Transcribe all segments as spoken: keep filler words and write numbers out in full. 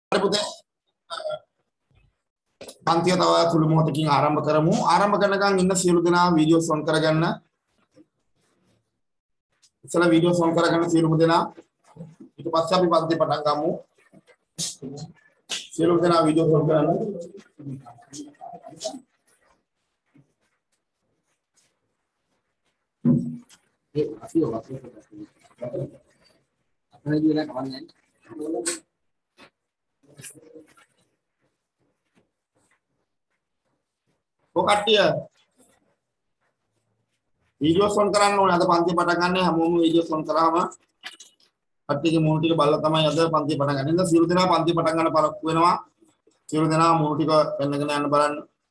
හරි පුතේ පන්තිය තව සුළු මොහොතකින් ආරම්භ කරමු. ආරම්භ කරනකන් ඉන්න සියලු දෙනා වීඩියෝස් ඔන් කරගන්න. ඉතල වීඩියෝස් ඔන් කරගන්න සියලුම දෙනා. ඊට පස්සේ අපි පන්තිය පටන් ගමු. සියලු දෙනා වීඩියෝස් ඔන් කරන්න. ඒ අසියෝ අසියෝ අපේ දිලා කවන්නේ ඔකට්ටිය වීඩියෝස් ඔන් කරන්න ඕනේ. අද පන්තිය පටන් ගන්න හැමෝම වීඩියෝස් ඔන් කරාම කට්ටියගේ මූණ ටික බලලා තමයි අද පන්තිය පටන් ගන්න. ඉතින් සියලු දෙනා පන්තිය පටන් ගන්න පරක්කු වෙනවා. සියලු දෙනා මූණ ටික පෙන්නගෙන යන්න බලන්න.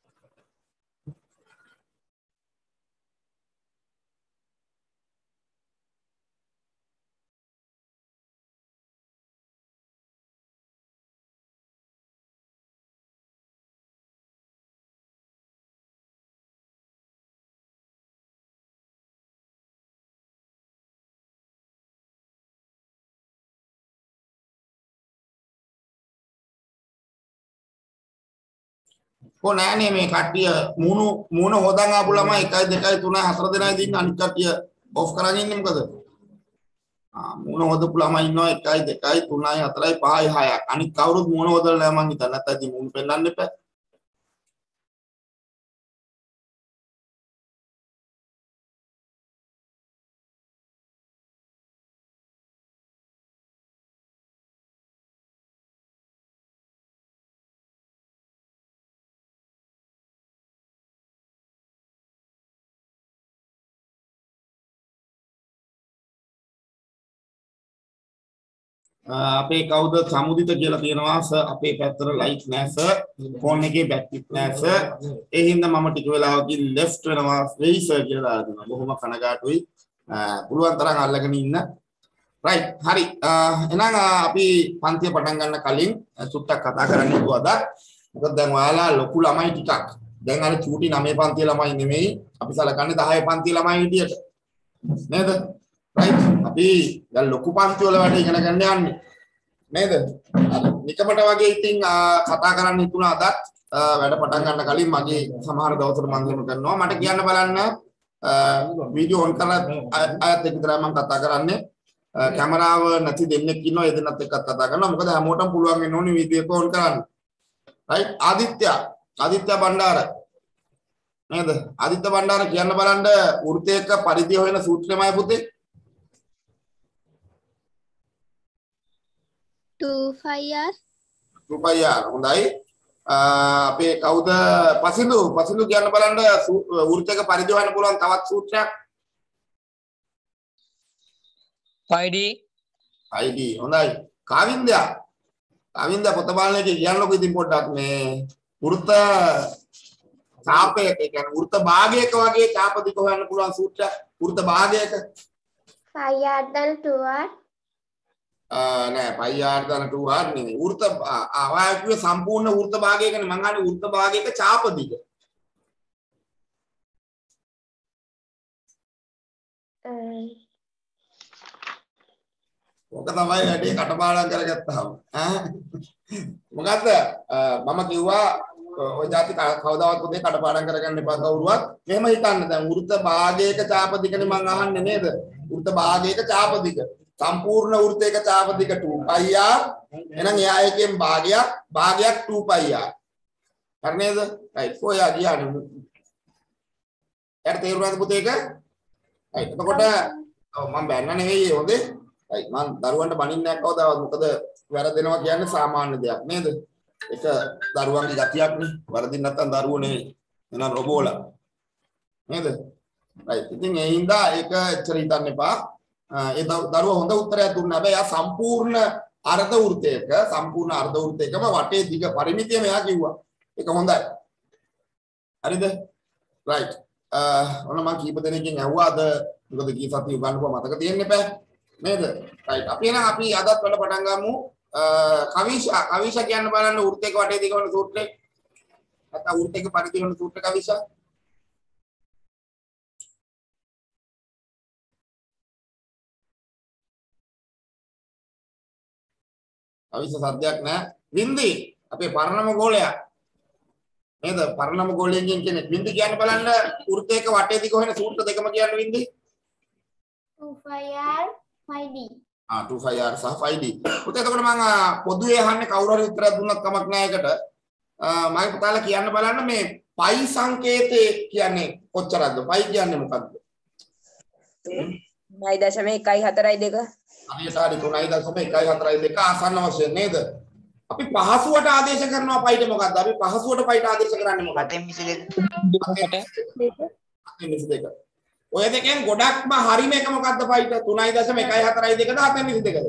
කො නෑනේ මේ කට්ටිය මූණු මූණ හොදන් ආපු ළමයි එකයි දෙකයි තුනයි හතර දෙනයි දින්න අනිත් කට්ටිය ඔෆ් කරන් ඉන්නේ මොකද? ආ මූණ හොදපු ළමයි ඉන්නවා එකයි දෙකයි තුනයි හතරයි පහයි හයක්. අනිත් කවුරුත් මූණ හොදලා නෑ මං හිතන්නේ. නැත්නම් ඉතින් මූණ පෙන්නන්න එපා. අපේ කවුද සමුදිත කියලා තියෙනවා සර් අපේ පැත්තට ලයිට් නෑ සර් ෆෝන් එකේ බැටරිත් නෑ සර් ඒ හින්දා මම ටික වෙලාවකින් ලෙෆ්ට් වෙනවා වෙයි සර් කියලා දාලා දෙනවා බොහොම කනගාටුයි පුළුවන් තරම් අල්ලගෙන ඉන්න රයිට් හරි එහෙනම් අපි පන්තිය පටන් ගන්න කලින් සුට්ටක් කතා කරන්න ඉවුවද මොකද දැන් ඔයාලා ලොකු ළමයි ටිකක් දැන් අර චූටි නවය පන්තිය ළමයි නෙමෙයි අපි සලකන්නේ දහය පන්තිය ළමයි විදියට නේද right අපි දැන් ලොකු පන්ති වල වැඩ ඉගෙන ගන්න යන්නේ නේද නිකමට වගේ ඉතින් කතා කරන්න හිතුණා අදත් වැඩ පටන් ගන්න කලින් මගේ සමහර දවස්වල මම එහෙම කරනවා මට කියන්න බලන්න වීඩියෝ ඔන් කරලා ආයත් එක විතරයි මම කතා කරන්නේ කැමරාව නැති දෙන්නෙක් ඉන්නවා ඒ දෙන්නත් එක්කත් කතා කරනවා මොකද හැමෝටම පුළුවන් වෙන්න ඕනේ වීඩියෝ එක ඔන් කරන්න right ආදිත්‍ය ආදිත්‍ය බණ්ඩාර නේද ආදිත්‍ය බණ්ඩාර කියන්න බලන්න වෘත්තයක පරිධිය හොයන සූත්‍රයමයි පුතේ two five R two five R හොඳයි අපේ කවුද පසිඳු පසිඳු කියන්න බලන්න වෘත්තයක පරිධිය හොයන්න පුළුවන් තවත් සූත්‍රයක් five D five D හොඳයි කාවින්දයා කාවින්දයා පොත බලන එකේ කියන්නකො ඉතින් පොඩ්ඩක් මේ වෘත්ත ඡාපයක කියන්නේ වෘත්ත භාගයක වගේ ඡාපදික හොයන්න පුළුවන් සූත්‍රයක් වෘත්ත භාගයක five R දල් two R නෑ පයි ආර් දාන two R නෙමෙයි වෘත්ත ආවායකුවේ සම්පූර්ණ වෘත්ත භාගයකනේ මං අහන්නේ වෘත්ත භාගයක ඡාප දිග ඔක තමයි වැඩි කටපාඩම් කරගත්තාම ඈ මොකද්ද මම කිව්වා ඔය જાති කවදාවත් පොතේ කටපාඩම් කරගන්න එපා කවුරුවත් මෙහෙම හිතන්න දැන් වෘත්ත භාගයක ඡාප දිගනේ මං අහන්නේ නේද වෘත්ත භාගයක ඡාප දිග සම්පූර්ණ වෘත්තයක ඡාප දිග two pi r එහෙනම් එයා එකෙන් භාගයක් භාගයක් two pi r හරි නේද right කොයා කියන්නේ යට තේරුණාද පුතේ එක right එතකොට ඔව් මම බැන්න නෙවෙයි හොඳේ right මම දරුවන්ට බනින්නේ නැහැ කවදාවත් මොකද වැරදෙනවා කියන්නේ සාමාන්‍ය දෙයක් නේද ඒක දරුවන්ගේ ගතියක්නේ වරදින් නැත්තම් දරුවෝ නෙවෙයි එහෙනම් රොබෝලා නේද right ඉතින් ඒ හින්දා ඒක එච්චර හිතන්න එපා ඒ දරුවා හොඳ උත්තරයක් දුන්නා. හැබැයි ආ සම්පූර්ණ අර්ධ වෘත්තයක සම්පූර්ණ අර්ධ වෘත්තයකම වටේ දිග පරිමිතිය මෙයා කිව්වා. ඒක හොඳයි. හරිද? right. අ ඔන්න මම කීප දෙනෙක්ගෙන් ඇහුවාද මොකද කී සතිය උගන්වපුවා මතක තියෙන්නේ නැහැ. නේද? right. අපි එහෙනම් අපි අදත් වල පටන් ගමු. කවිෂා කවිෂා කියන්න බලන්න වෘත්තයක වටේ දිග වන සූත්‍රේ. නැත්නම් වෘත්තයක පරිධිය වන සූත්‍ර කවිෂා. අවිස සද්දයක් නැහැ වින්දි අපේ පරණම ගෝලයා නේද? පරණම ගෝලයෙන් කෙනෙක්. වින්දි කියන්න බලන්න වෘත්තයක වටේ දිග හොයන සූත්‍ර දෙකම කියන්න වින්දි. two five R five D. ආ two five R සහ five D. පුතේ එතකොට මම පොදුවේ අහන්නේ කවුරු හරි උත්තර දුන්නත් කමක් නැහැ ඒකට. මම පුතාලා කියන්න බලන්න මේ පයි සංකේතේ කියන්නේ කොච්චරද? පයි කියන්නේ මොකක්ද? නයි දශම එකයි හතරයි දෙක. හරියට හරි තුනයි දශම එකයි හතරයි දෙක ආසන්න වශයෙන් නේද? අපි පහසුවට ආදේශ කරනවා පයිට මොකද්ද? අපි පහසුවට පයිට ආදේශ කරන්නේ මොකක්ද? හතෙන් විසි දෙක. හතෙන් විසි දෙක. ඔය දෙකෙන් ගොඩක්ම හරිම එක මොකද්ද පයිට? තුනයි දශම එකයි හතරයි දෙකද හතෙන් විසි දෙකද?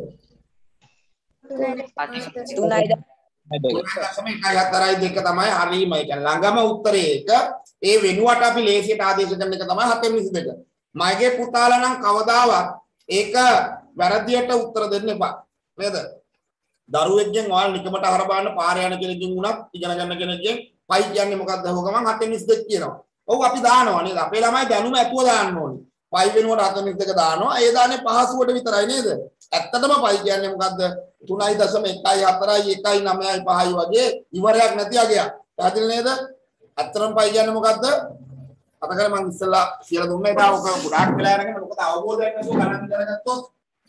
තුනයි දශම එකයි හතරයි දෙක තමයි හරිම. ඒ කියන්නේ ළඟම උත්තරේ එක. ඒ වෙනුවට අපි ලේසියට ආදේශ කරන එක තමයි හතෙන් විසි දෙක. මගේ පුතාලා නම් කවදාවත් ඒක වැරදියට උත්තර දෙන්න එපා. නේද? දරුවෙක්ගෙන් ඔයාලා නිකමට අහර බලන්න පාර යන කෙනෙක්ගෙන් වුණත් ඉගෙන ගන්න කෙනෙක්ගෙන් පයි කියන්නේ මොකක්ද අහුව ගමන් හතෙන් විසි දෙක කියනවා. ඔව් අපි දානවා නේද? අපේ ළමයි දැනුම ඇතුව දාන්න ඕනේ. පයි වෙනුවට හතෙන් විසි දෙක දානවා. ඒ දාන්නේ පහසුවට විතරයි නේද? ඇත්තටම පයි කියන්නේ මොකද්ද? තුනයි දශම එකයි හතරයි එකයි නවයයි පහයි වගේ ඉවරයක් නැති අගයක්. පැහැදිලි නේද? ඇත්තටම පයි කියන්නේ මොකද්ද? අතකල මම ඉස්සෙල්ලා කියලා දුන්නා ඒක ඔක ගොඩාක් වෙලා යනකම් මොකද අවබෝධයක් නැතුව ගණන් කරගත්තොත්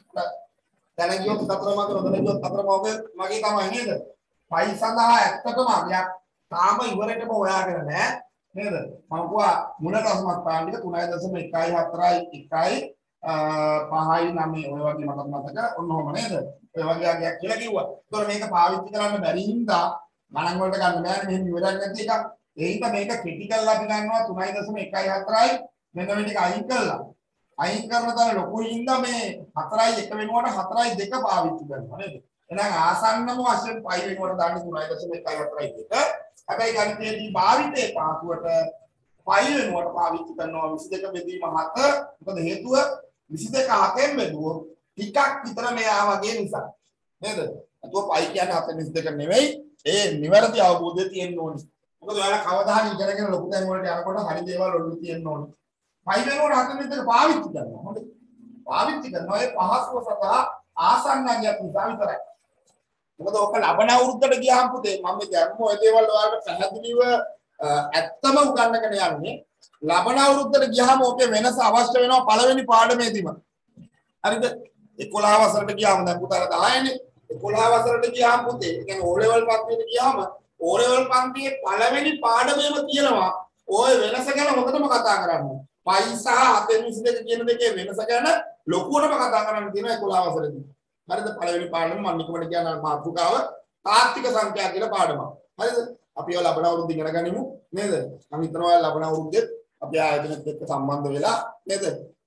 දැන ගියොත් හතරම අතර හොඳ ගියොත් හතරම ඔබ මගේ තමයි නේද? පයි සඳහා ඇත්තටම අගයක් තාම ඉවරටම හොයාගෙන නැහැ නේද? මම කිව්වා මුලට අසමත්තාන් ටික තුනයි දශම එකයි හතරයි එකයි පහයි නවය ඔය වගේ මතක මතක ඔන්න ඔහම නේද? ඔය වගේ අගයක් කියලා කිව්වා. ඒතකොට මේක පාවිච්චි කරන්න බැරි හින්දා ගණන් වලට ගන්න බෑනේ මෙහෙම ඉවරක් නැති එකක්. ඒක මේක ක්‍රිටිකල් අපි ගන්නවා තුනයි දශම එකයි හතරයි මෙන්න මේ ටික අයින් කළා. අයින් කරන තර ලොකු හින්දා මේ හතරයි එක වෙනුවට හතරයි දෙක පාවිච්චි කරනවා නේද? එහෙනම් ආසන්නම වශයෙන් පයි වෙනුවට දාන්නේ තුනයි දශම එකයි හතරයි දෙක. හැබැයි ගණිතයේදී භාවිතයේ පාසුවට පයි වෙනුවට පාවිච්චි කරනවා විසි දෙක බෙදීම හත. මොකද හේතුව විසි දෙක හතෙන් බෙදුවොත් ටිකක් විතර මෙයා වගේ නිසා. නේද? අතෝ පයි කියන්නේ හතෙන් විසි දෙක නෙවෙයි. ඒ නිවැරදි අවබෝධය තියෙන්න ඕනේ. මොකද ඔයාලා කවදා හරි ඉගෙනගෙන ලොකු තැන් වලට යනකොට හරි දේවල් ඔළුවේ තියෙන්න ඕනේ. පයි වෙනුවට හතෙන් විසි දෙක පාවිච්චි කරනවා. හොඳයි. පාවිච්චි කරනවා ඒ පහසුව සඳහා ආසන්නයක් නිසා විතරයි. මොකද ඔක ලබන අවුරුද්දට ගියාම පුතේ මම මේ දැම්ම ඔය දේවල් ඔයාලට පැහැදිලිව ඇත්තම උගන්වගෙන යන්නේ. ලබන අවුරුද්දට ගියාම ඔකේ වෙනස අවශ්‍ය වෙනවා පළවෙනි පාඩමේදීම. හරිද? එකොළහ වසරට ගියාම දැන් පුතාලා දහයනේ. එකොළහ වසරට ගියාම පුතේ ඒ කියන්නේ O level පන්තියට ගියාම O level පන්තියේ පළවෙනි පාඩමේම තියෙනවා ඔය වෙනස ගැන හොඳටම කතා කරන්න. පයි සහ හතෙන් විසි දෙක කියන දෙකේ වෙනස ගැන ලොකුවටම කතා කරන්න තියෙනවා එකොළහ වසරේදී. හරිද? පළවෙනි පාඩම මම නිකමට කියන මාතෘකාව තාත්වික සංඛ්‍යා කියලා පාඩමක්. හරිද? අපි ඒවා ලබන අවුරුද්ද ඉගෙන ගනිමු නේද? මම හිතනවා ලබන අවුරුද්දේ අපි ආයතනෙත් එක්ක සම්බන්ධ වෙලා නේද?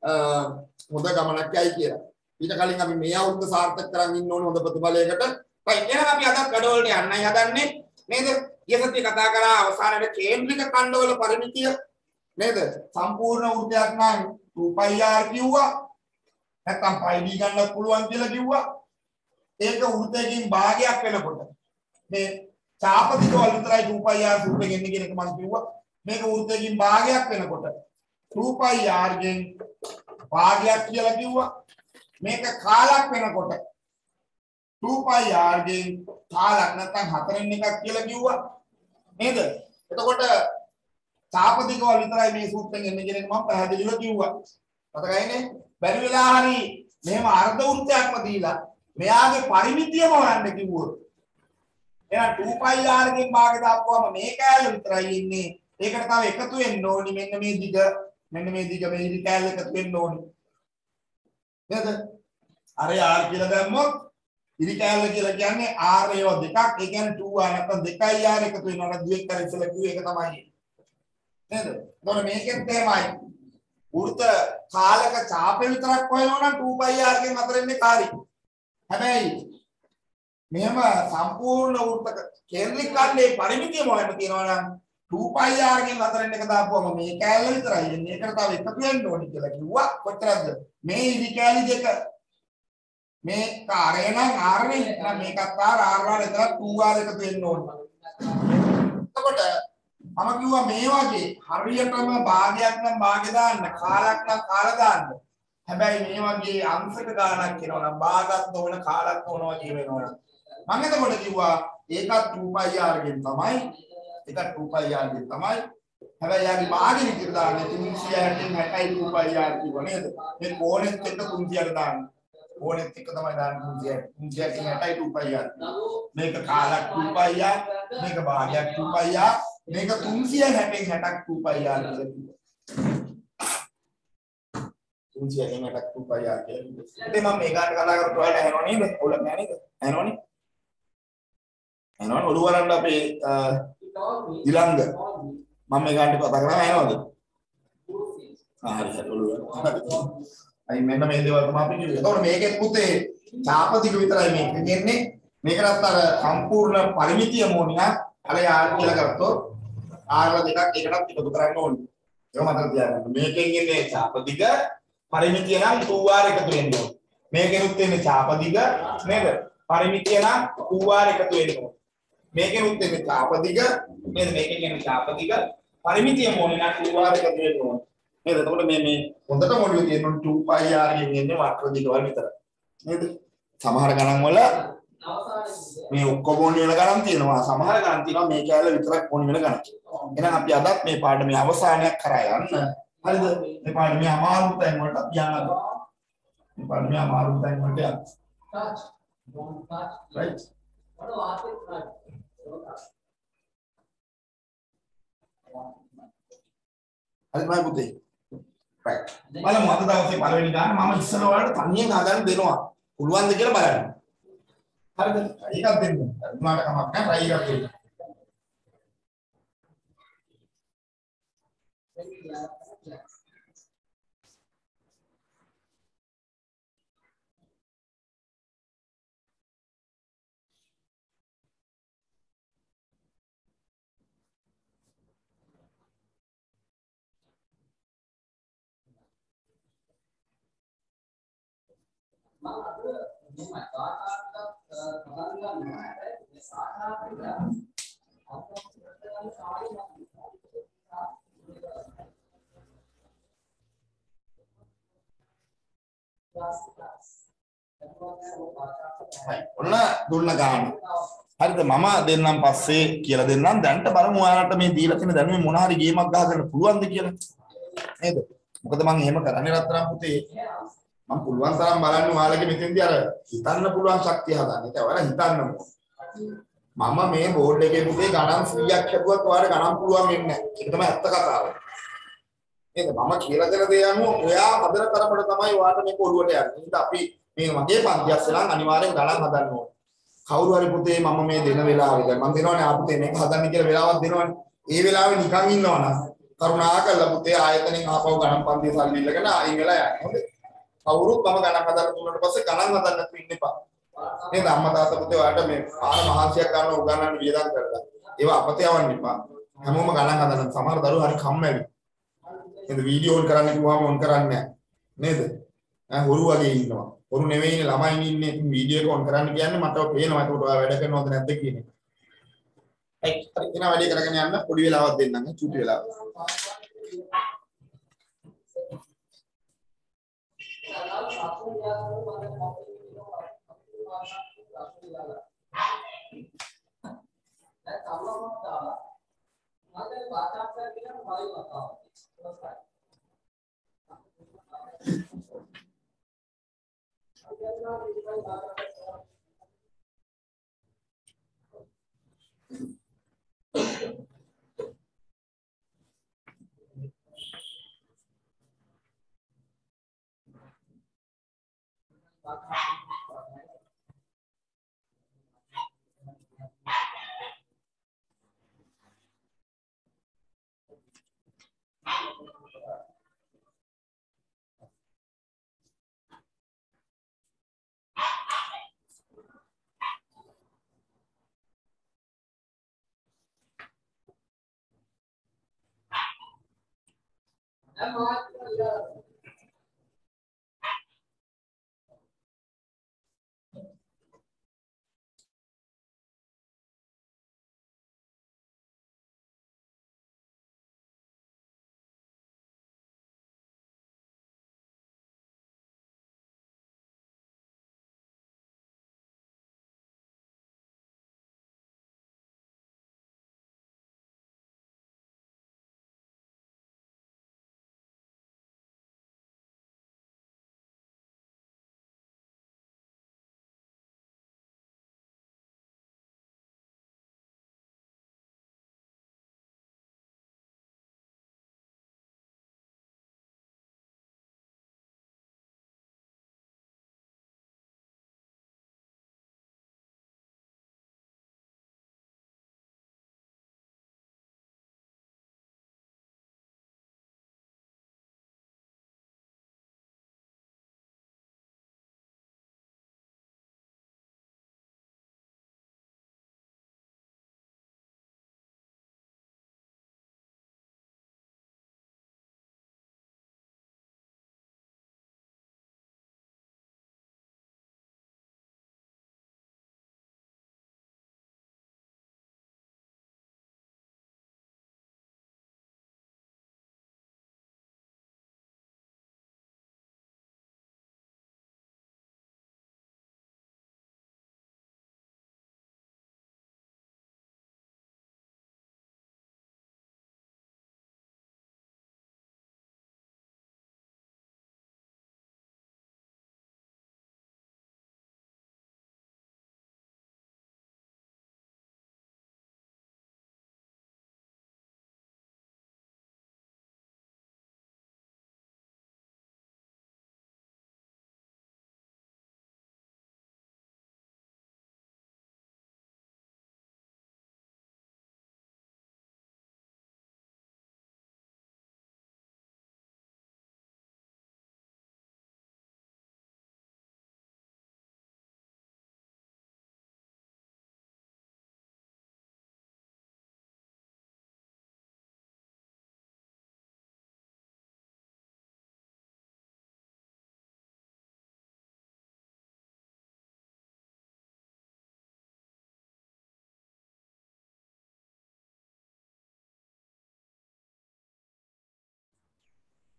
හොඳ ගමනක් යයි කියලා. ඊට කලින් අපි මේ අවුරුද්ද සාර්ථක කරන් ඉන්න ඕනේ හොඳ ප්‍රතිඵලයකට. right එහෙනම් අපි අද වැඩවලට යන්නයි හදන්නේ නේද? ඊසත්‍ය කතා කරා අවසානයේ කේන්ද්‍රික ඛණ්ඩවල පරිමිතිය නේද? සම්පූර්ණ වෘත්තයක් නම් two pi r කිව්වා. නැත්නම් pi d ගන්නත් පුළුවන් කියලා කිව්වා. ඒක වෘත්තයකින් භාගයක් වෙනකොට මේ චාපදිකවල විතරයි two pi r සූත්‍රයෙන් එන්නේ කියන එක මම කිව්වා. මේක වෘත්තයකින් භාගයක් වෙනකොට two pi r ගෙන් භාගයක් කියලා කිව්වා. මේක කාලක් වෙනකොට two pi r ගෙන් කාලක් නැත්නම් හතරෙන් එකක් කියලා කිව්වා. නේද? එතකොට චාපදිකවල විතරයි මේ සූත්‍රයෙන් එන්නේ කියන එක මම පැහැදිලිව කිව්වා. මතකයිනේ? බැරි වෙලා හරි මෙහෙම අර්ධ වෘත්තයක්ම දීලා මෙයාගේ පරිමිතියම හොයන්න කිව්වොත් එහෙනම් two pi r ගෙන් භාගය දාපුවම මේ කෑල්ල විතරයි ඉන්නේ. ඒකට තව එකතු වෙන්න ඕනි මෙන්න මේ දිග මෙන්න මේ දිග මේ ඉරි කෑල්ල එකතු වෙන්න ඕනි. නේද? අර r කියලා දැම්මොත් ඉරි කෑල්ල කියලා කියන්නේ r ඒවා දෙකක්. ඒ කියන්නේ two r නැත්නම් දෙකයි r එකතු වෙනවා. දුවෙක් කර ඉස්සලා කිව්ව එක තමයි. නේද? එතකොට මේකෙත් එහෙමයි. වෘත්ත කාලක ඡාපය විතරක් හොයනවා නම් two pi r ගෙන් හතරෙන් එක හරි. හැබැයි මෙහෙම සම්පූර්ණ වෘත්ත කේන්ද්‍රික ඛණ්ඩයේ පරිමිතිය මොකක්ද කියනවා නම් two pi r ගෙන් හතරෙන් එක දාපුවම මේ කෑල්ල විතරයි එන්නේ. ඒකට තව එකතු වෙන්න ඕනි කියලා කිව්වා. කොච්චරද? මේ ඉරි කෑලි දෙක මේ කාර්ය නම් r නේ. එහෙනම් මේකත් r r වල එතන two r එකතු වෙන්න ඕනි. එතකොට මම කිව්වා මේ වගේ හරියටම භාගයක් නම් භාගය දාන්න, කාලක් නම් කාල දාන්න. හැබැයි මේ වගේ අංශක ගානක් කියනවා නම් භාගයක් නොවන කාලක් නොවනවා කියන වෙනවා. මම එතකොට කිව්වා ඒකත් two pi r ගෙන් තමයි ඒකත් two pi r ගෙන් තමයි හැබැයි යාගේ භාගෙ විදිහට දාන්නේ තුන්සිය හැටෙන් හැටයි two pi r කිව්ව නේද මේ කෝණෙත් එක්ක තුන්සියට දාන්නේ කෝණෙත් එක්ක තමයි දාන්නේ තුන්සිය තුන්සිය හැටෙන් හැටයි two pi r මේක කාලක් two pi r මේක භාගයක් two pi r මේක තුන්සිය හැටෙන් හැටක් two pi r කියලා කිව්වා තුන්සිය හැටෙන් හැටක් two pi r කියලා ඉතින් මම මේ ගන්න කතා කරලා ඔයාලට ඇහෙනව නේද ඔයාලට නෑ නේද ඇහෙනවනේ ඇහෙනවනේ ඔළුව වරන්න අපේ ඊළඟ මම මේ ගන්න කතා කරා ඇහෙනවද ආ හරි හරි ඔළුව අයි මෙන්න මේ දේවල් තමයි අපි කිව්වේ එතකොට මේකෙත් පුතේ ඡාප දිග විතරයි මේක කියන්නේ මේකටත් අර සම්පූර්ණ පරිමිතිය මොනින අර යාර් කියලා ගත්තොත් ආර් දෙකක් එකටත් එකතු කරන්න ඕනේ ඒක මතක තියාගන්න මේකෙන් ඉන්නේ ඡාප දිග පරිමිතිය නම් two r එකතු වෙන්න ඕනේ මේකෙනුත් එන්නේ ඡාප දිග නේද පරිමිතිය නම් two r එකතු වෙන්න ඕනේ මේකෙනුත් එන්නේ ඡාප දිග නේද මේකෙන් එන්නේ ඡාප දිග පරිමිතිය මොනේ නම් two r එකතු වෙන්න ඕනේ නේද එතකොට මේ මේ හොඳට මොළුවේ තියෙන two pi r ගෙන් එන්නේ වක්‍ර දිගවල විතරයි නේද සමහර ගණන් වල මේ ඔක්කොම ඕනි වෙන ගණන් තියෙනවා සමහර ගණන් තියෙනවා මේ කැලේ විතරක් ඕනි වෙන ගණන් එහෙනම් අපි අදත් මේ පාඩමේ අවසානයක් කරා යන්න හරිද මේ පාඩමේ අමාරු තැන් වලට අපි යනවා මේ පාඩමේ අමාරු තැන් වලට යන්න right හරි මම පුතේ right බලමු අද දවසේ පළවෙනි ගාන මම ඉස්සර වලට තනියෙන් හදන්න දෙනවා පුළුවන්ද කියලා බලන්න හරිද ඒකත් දෙන්න උනාට කමක් නැහැ try එකක් දෙන්න ඔන්න දුන්න ගාන හරිද මම දෙන්නම් පස්සේ කියලා දෙන්නම් දැන්ට බලමු ඔයාලට මේ දීලා තියෙන දැනුමේ මොන හරි ගේමක් ගහගන්න පුළුවන්ද කියලා නේද මොකද මම එහෙම කරන්නේ රත්තරන් පුතේ මම පුළුවන් තරම් බලන්න ඔයාලගේ මෙතෙන්දී අර හිතන්න පුළුවන් ශක්තිය හදන්න ඒක ඔයාලා හිතන්න මම මේ බෝඩ් එකේ පුතේ ගණන් සීයක් හැදුවත් ඔයාලට ගණන් පුළුවන් වෙන්නේ නැහැ ඒක තමයි ඇත්ත කතාව නේද මම කියලා දෙන දේ අනුව ඔයා හදන තරමට තමයි ඔයාලට මේක ඔළුවට යන්නේ ඉතින් අපි මේ මගේ පන්තියක් සලන් අනිවාර්යෙන් ගණන් හදන්න ඕනේ කවුරු හරි පුතේ මම මේ දෙන වෙලාවේ දැන් මම දෙනවනේ ආපුතේ මේක හදන්න කියලා වෙලාවක් දෙනවනේ ඒ වෙලාවේ නිකන් ඉන්නවනම් කරුණාකරලා පුතේ ආයතනෙන් ආපහු ගණන් පන්තිය සල්ලි ඉල්ලගෙන ආයින් වෙලා යන්න හොඳේ කවුරුත් මම ගණන් හදන්න දුන්නාට පස්සේ ගණන් හදන්න නැතුව ඉන්න එපා නේද අම්මා තාත්තා පුතේ ඔයාලට මේ ආන මහන්සියක් ගන්න උගන්වන්න වියදම් කරලා ඒවා අපතේ යවන්න එපා හැමෝම ගණන් හදන්න සමහර දරුවෝ හරි කම්මැලි නේද වීඩියෝ ඔන් කරන්න කිව්වම ඔන් කරන්නේ නැහැ නේද ඈ හොරු වගේ ඉන්නවා හොරු නෙවෙයිනේ ළමයි ඉන්නේ වීඩියෝ එක ඔන් කරන්න කියන්නේ මට පේනවා ඒකට ඔයා වැඩ කරනවද නැද්ද කියන එක එයි එන වැඩි කරගෙන යන්න පොඩි වෙලාවක් දෙන්නම් චුටි වෙලාවක්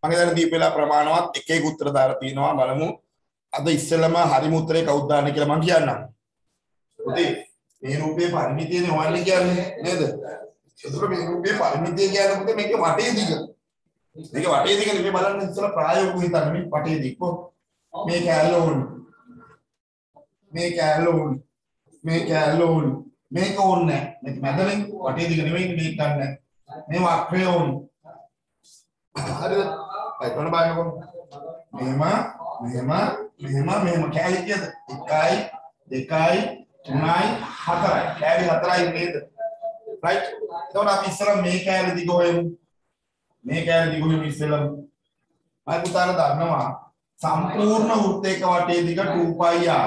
මම දැන් දීපේලා ප්‍රමාණවත් එක එක උත්තර දාලා තිනවා බලමු. අද ඉස්සෙල්ලම හරිම උත්තරේ කවුද දාන්නේ කියලා මම කියන්නම්. පුතේ මේ රූපේ පරිමිතියනේ හොයන්නේ කියන්නේ නේද? ඒතර මේ රූපේ පරිමිතිය කියන්නේ පුතේ මේකේ වටේ දිග. මේක වටේ දිග නෙමෙයි බලන්න ඉස්සෙල්ලා ප්‍රායෝගිකව හිතන්න මේ වටේ දිග කො මේ කැලේ ඕනේ. මේ කැලේ ඕනේ. මේ කැලේ ඕනේ. මේක ඕනේ නැහැ. මේක මැදලෙන් වටේ දිග නෙමෙයි මේක ගන්න. මේ වක්‍රය ඕනේ. හරිද? අය කොන බලන්නකො. මෙහෙම මෙහෙම මෙහෙම මෙහෙම කැලේ කියද? එකයි දෙකයි තුනයි හතරයි. කැලේ හතරයි නේද? right? එතකොට අපි ඉස්සෙල්ලා මේ කැලේ දිග හොයමු. මේ කැලේ දිග හොයමු ඉස්සෙල්ලා. අය පුතාලා දන්නවා සම්පූර්ණ වෘත්තයක වටේ දිග two pi r.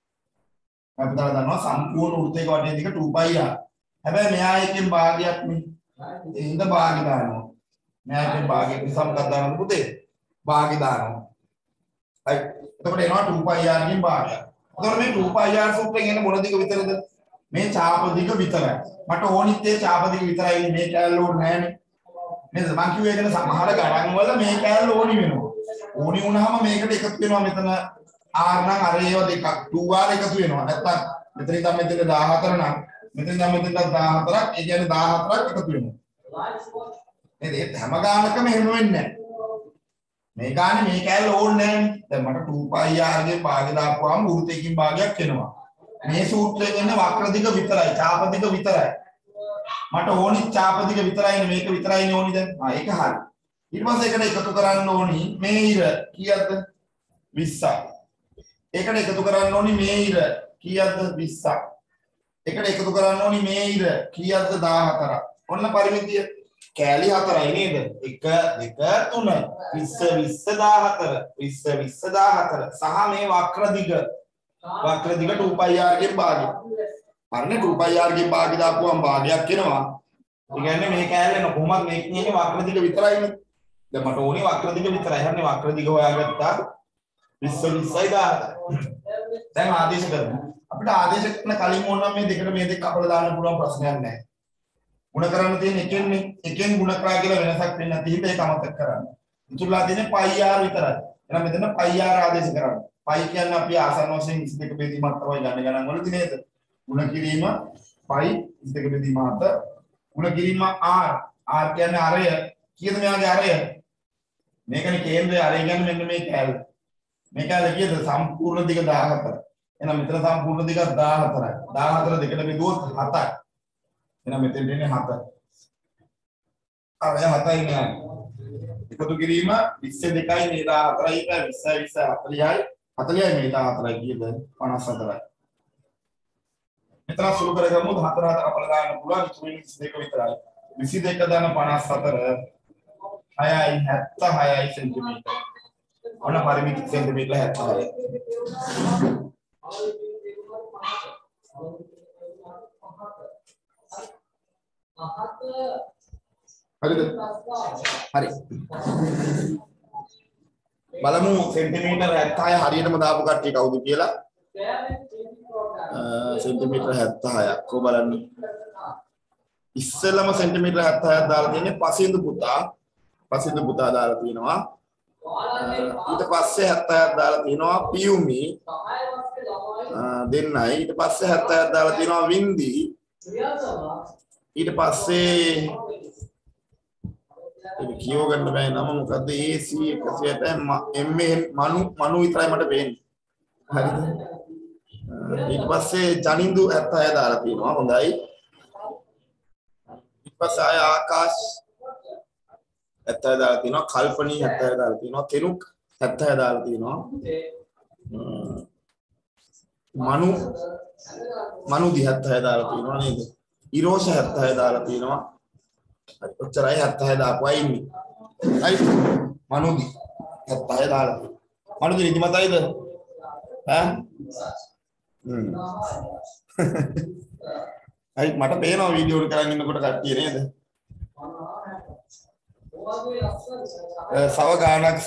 අය පුතාලා දන්නවා සම්පූර්ණ වෘත්තයක වටේ දිග two pi r. හැබැයි මෙහා එකෙන් භාගයක් නේ. ඒ හින්දා භාගය දානවා. මෙහා එකෙන් භාගයක් නිසා මොකක්ද දාන්නේ පුතේ? භාගය දානවා. right? එතකොට එනවා two pi r කින් භාගයක්. එතකොට මේ two pi r සූත්‍රයෙන් එන්නේ මොන දිග විතරද? මේ ඡාප දිග විතරයි. මට ඕනිත් ඒ ඡාප දිග විතරයි මේ කැලේ ඕනේ නැහනේ. නේද? මං කිව්වේ ඒකන සමහර ගණන් වල මේ කැලේ ඕනි වෙනවා. ඕනි වුණාම මේකට එකතු වෙනවා මෙතන r නම් අර ඒව දෙකක් two r එකතු වෙනවා. නැත්තම් මෙතන ඉඳන් මෙතන දාහතර නම් මෙතන ඉඳන් මෙතන දාහතරක් ඒ කියන්නේ දාහතරක් එකතු වෙනවා. නේද? ඒ හැම ගානකම එහෙම වෙන්නේ නැහැ. මේ ගානේ මේ කැලේ ඕනේ නැහැ. දැන් මට two pi r ගේ භාගය දාපුවාම වෘත්තයකින් භාගයක් එනවා. මේ සූත්‍රයෙන් එන්නේ වක්‍ර දිග විතරයි, ඡාප දිග විතරයි. මට ඕනි ඡාප දිග විතරයිනේ මේක විතරයිනේ ඕනි දැන්. ආ ඒක හරි. ඊට පස්සේ එකට එකතු කරන්න ඕනි මේ ඉර කීයද? විස්සක්. එකට එකතු කරන්න ඕනි මේ ඉර කීයද? විස්සක්. එකට එකතු කරන්න ඕනි මේ ඉර කීයද? දාහතරක්. ඔන්න පරිමිතිය. කෑලි හතරයි නේද? එක දෙක තුන විස්ස විස්ස දාහතර විස්ස විස්ස දාහතර සහ මේ වක්‍ර දිග වක්‍ර දිග two pi r ගෙන් භාගය. අරනේ two pi r ගෙන් භාගය දාපුවම භාගයක් එනවා. ඒ කියන්නේ මේ කෑල්ලේ න කොහොමද මේක කියන්නේ වක්‍ර දිග විතරයිනේ. දැන් මට ඕනේ වක්‍ර දිග විතරයි. හරිනේ වක්‍ර දිග හොයාගත්තා. විස්ස විස්සයි දාහතර. දැන් ආදේශ කරමු. අපිට ආදේශ කරන කලින් ඕනනම් මේ දෙකට මේ දෙක කපලා දාන්න පුළුවන් ප්‍රශ්නයක් නැහැ. ಗುಣ කරන්න තියෙන එකෙන්නේ එකෙන් ಗುಣ කරා කියලා වෙනසක් වෙන්නේ නැති හින්දා ඒක අමතක කරන්න. ඉතුරුලා තියෙන්නේ pi r විතරයි. එහෙනම් මෙතන pi r ආදේශ කරන්න. pi කියන්නේ අපි ආසන්න වශයෙන් විසි දෙක බෙදීමක් තමයි ගන්න ගණන් වලදී නේද? ಗುಣ කිරීම pi විසි දෙක බෙදීම හත. ಗುಣ කිරීම r r කියන්නේ අරය. කීයද මෙයාගේ අරය? මේකනේ කේන්ද්‍රය අරය කියන්නේ මෙන්න මේ කැල. මේ කැල කීයද? සම්පූර්ණ දිග දාහතර. එහෙනම් මෙතන සම්පූර්ණ දිග දාහතරයි. දාහතර දෙකට බෙදුවොත් හතයි. එහෙනම් මෙතෙන් දෙන්නේ හත. අරය හතයි නෑ. එකතු කිරීම විස්ස දෙකයි මේ දාහතරයි විස්ස විස්ස හතලියයි හතලියයි මේ දාහතරයි කීයද? පනස් හතරයි. මෙතන සුළු කරගමු හතර හතර කපලා දාන්න පුළුවන් ඉතුරු විස්ස දෙක විතරයි. විස්ස දෙක දාන පනස් හතර හයයි හැත්තහයයි සෙන්ටිමීටර. ඔන්න පරිමිති සෙන්ටිමීටර හැත්තහයයි. හරිද? හරි. බලමු සෙන්ටිමීටර හැත්තහය හරියටම දාපු කට්ටිය කවුද කියලා. සෙන්ටිමීටර හැත්තහයක් කො බලන්න. ඉස්සෙල්ලම සෙන්ටිමීටර හැත්තහයක් දාලා තියෙන්නේ පසින්දු පුතා. පසින්දු පුතා දාලා තියෙනවා. ඊට පස්සේ හැත්තහයක් දාලා තියෙනවා පියුමි. දෙන්නයි. ඊට පස්සේ හැත්තහයක් දාලා තියෙනවා වින්දි. ඊට පස්සේ ඒක කියව ගන්න බෑ නම මොකද්ද A C එකසිය අටයි M මනු මනු විතරයි මට පේන්නේ. හරිද? ඊට පස්සේ ජනින්දු හැත්තහය දාලා තියෙනවා. හොඳයි. ඊට පස්සේ ආය ආකාශ හැත්තහය දාලා තියෙනවා. කල්පනී හැත්තහය දාලා තියෙනවා. කෙනුක් හැත්තහය දාලා තියෙනවා. මනු මනු දි හැත්තහය දාලා තියෙනවා නේද? ඉරෝෂ හැත්තහය දාලා තියෙනවා. ඔච්චරයි හැත්තහය දාපුවා ඉන්නේ. right? මනුදි හැත්තහය දාලා තියෙනවා. මනුදි නිදිමතයිද? ඈ? හ්ම්. අයි මට පේනවා වීඩියෝ එක කරන් ඉන්නකොට කට්ටිය නේද? සව ගානක්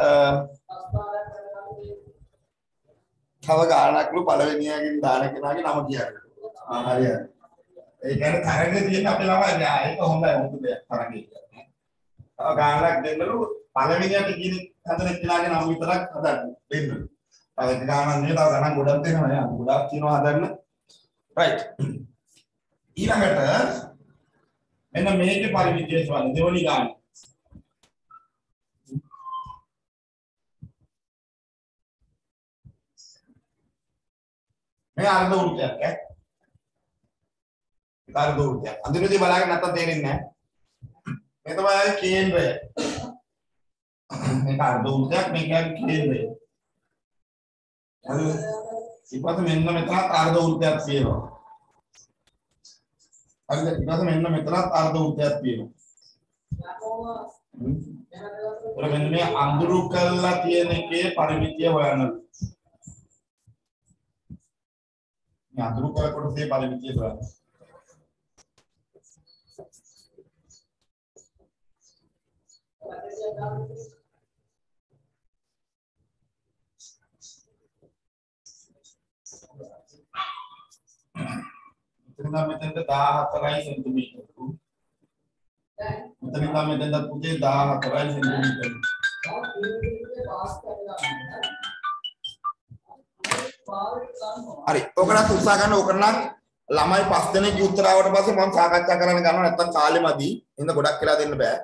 සව ගානක්ලු පළවෙනියකින් දාන කෙනාගේ නම කියන්නේ. ආ හරියට. ඒ කියන්නේ තරංගේ තියෙන අපේ ළමයි නෑ ඒක හොඳයි මොකද තරංගේ කියන්නේ. තව ගානක් දෙන්නලු පළවෙනියට කියන හදන එක්කලාගේ නම් විතරක් හදන්න දෙන්න. තව එක ගානක් නේ තව ගණන් ගොඩක් තියෙනවා නේ. ගොඩක් තියෙනවා හදන්න. right. ඊළඟට මෙන්න මේකේ පරිවිද්‍යාව සුවඳ දෙවනි ගාන. මේ අර්ධ වෘත්තයක් ඈ. ඒක අර්ධ වෘත්තයක්. අඳුරදී බලාගෙන නැත්තම් තේරෙන්නේ නැහැ. මේ තමයි කේන්ද්‍රය. මේක අර්ධ වෘත්තයක් මේක කේන්ද්‍රය. හරි. ඊපස්සේ මෙන්න මෙතනත් අර්ධ වෘත්තයක් තියෙනවා. හරිද? ඊපස්සේ මෙන්න මෙතනත් අර්ධ වෘත්තයක් තියෙනවා. ඒක මෙන්න මේ අඳුරු කරලා තියෙන එකේ පරිමිතිය හොයන්න. මේ අඳුරු කර කොටසේ පරිමිතිය හොයන්න. මෙතන මෙතෙන්ද දාහතරයි සෙන්ටිමීටර. මෙතන ඉඳන් මෙතෙන්ද පුතේ දාහතරයි සෙන්ටිමීටර. හරි. ඔකනත් උත්සාහ ගන්න ඕක නම් ළමයි පස් දෙනෙක්ගේ උත්තර ආවට පස්සේ මම සාකච්ඡා කරන්න ගන්නවා නැත්තම් කාලෙ මදි. එහෙනම් ගොඩක් කියලා දෙන්න බෑ.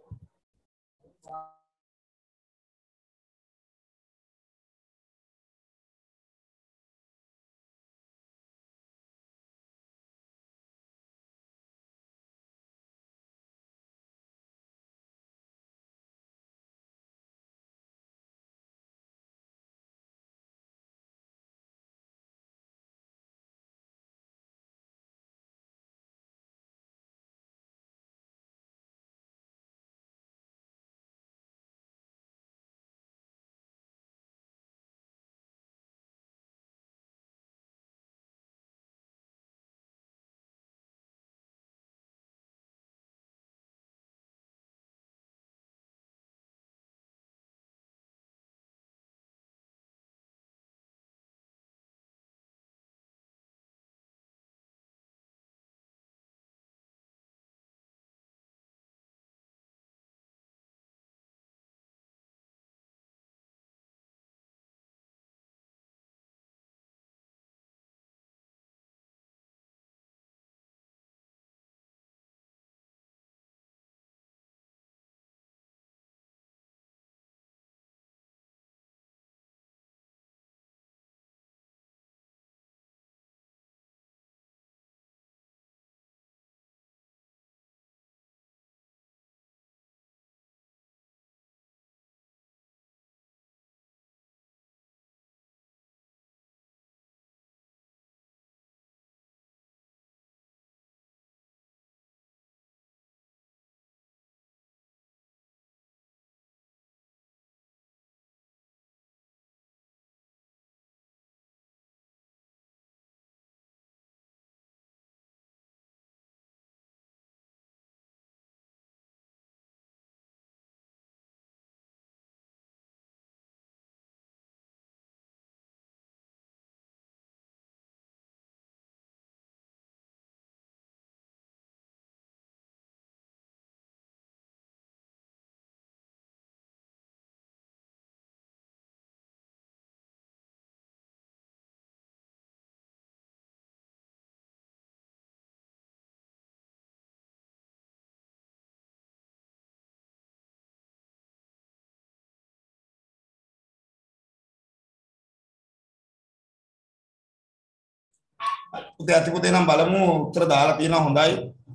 පුතේ අති පුතේ නම් බලමු උත්තර දාලා තියෙනවා හොඳයි.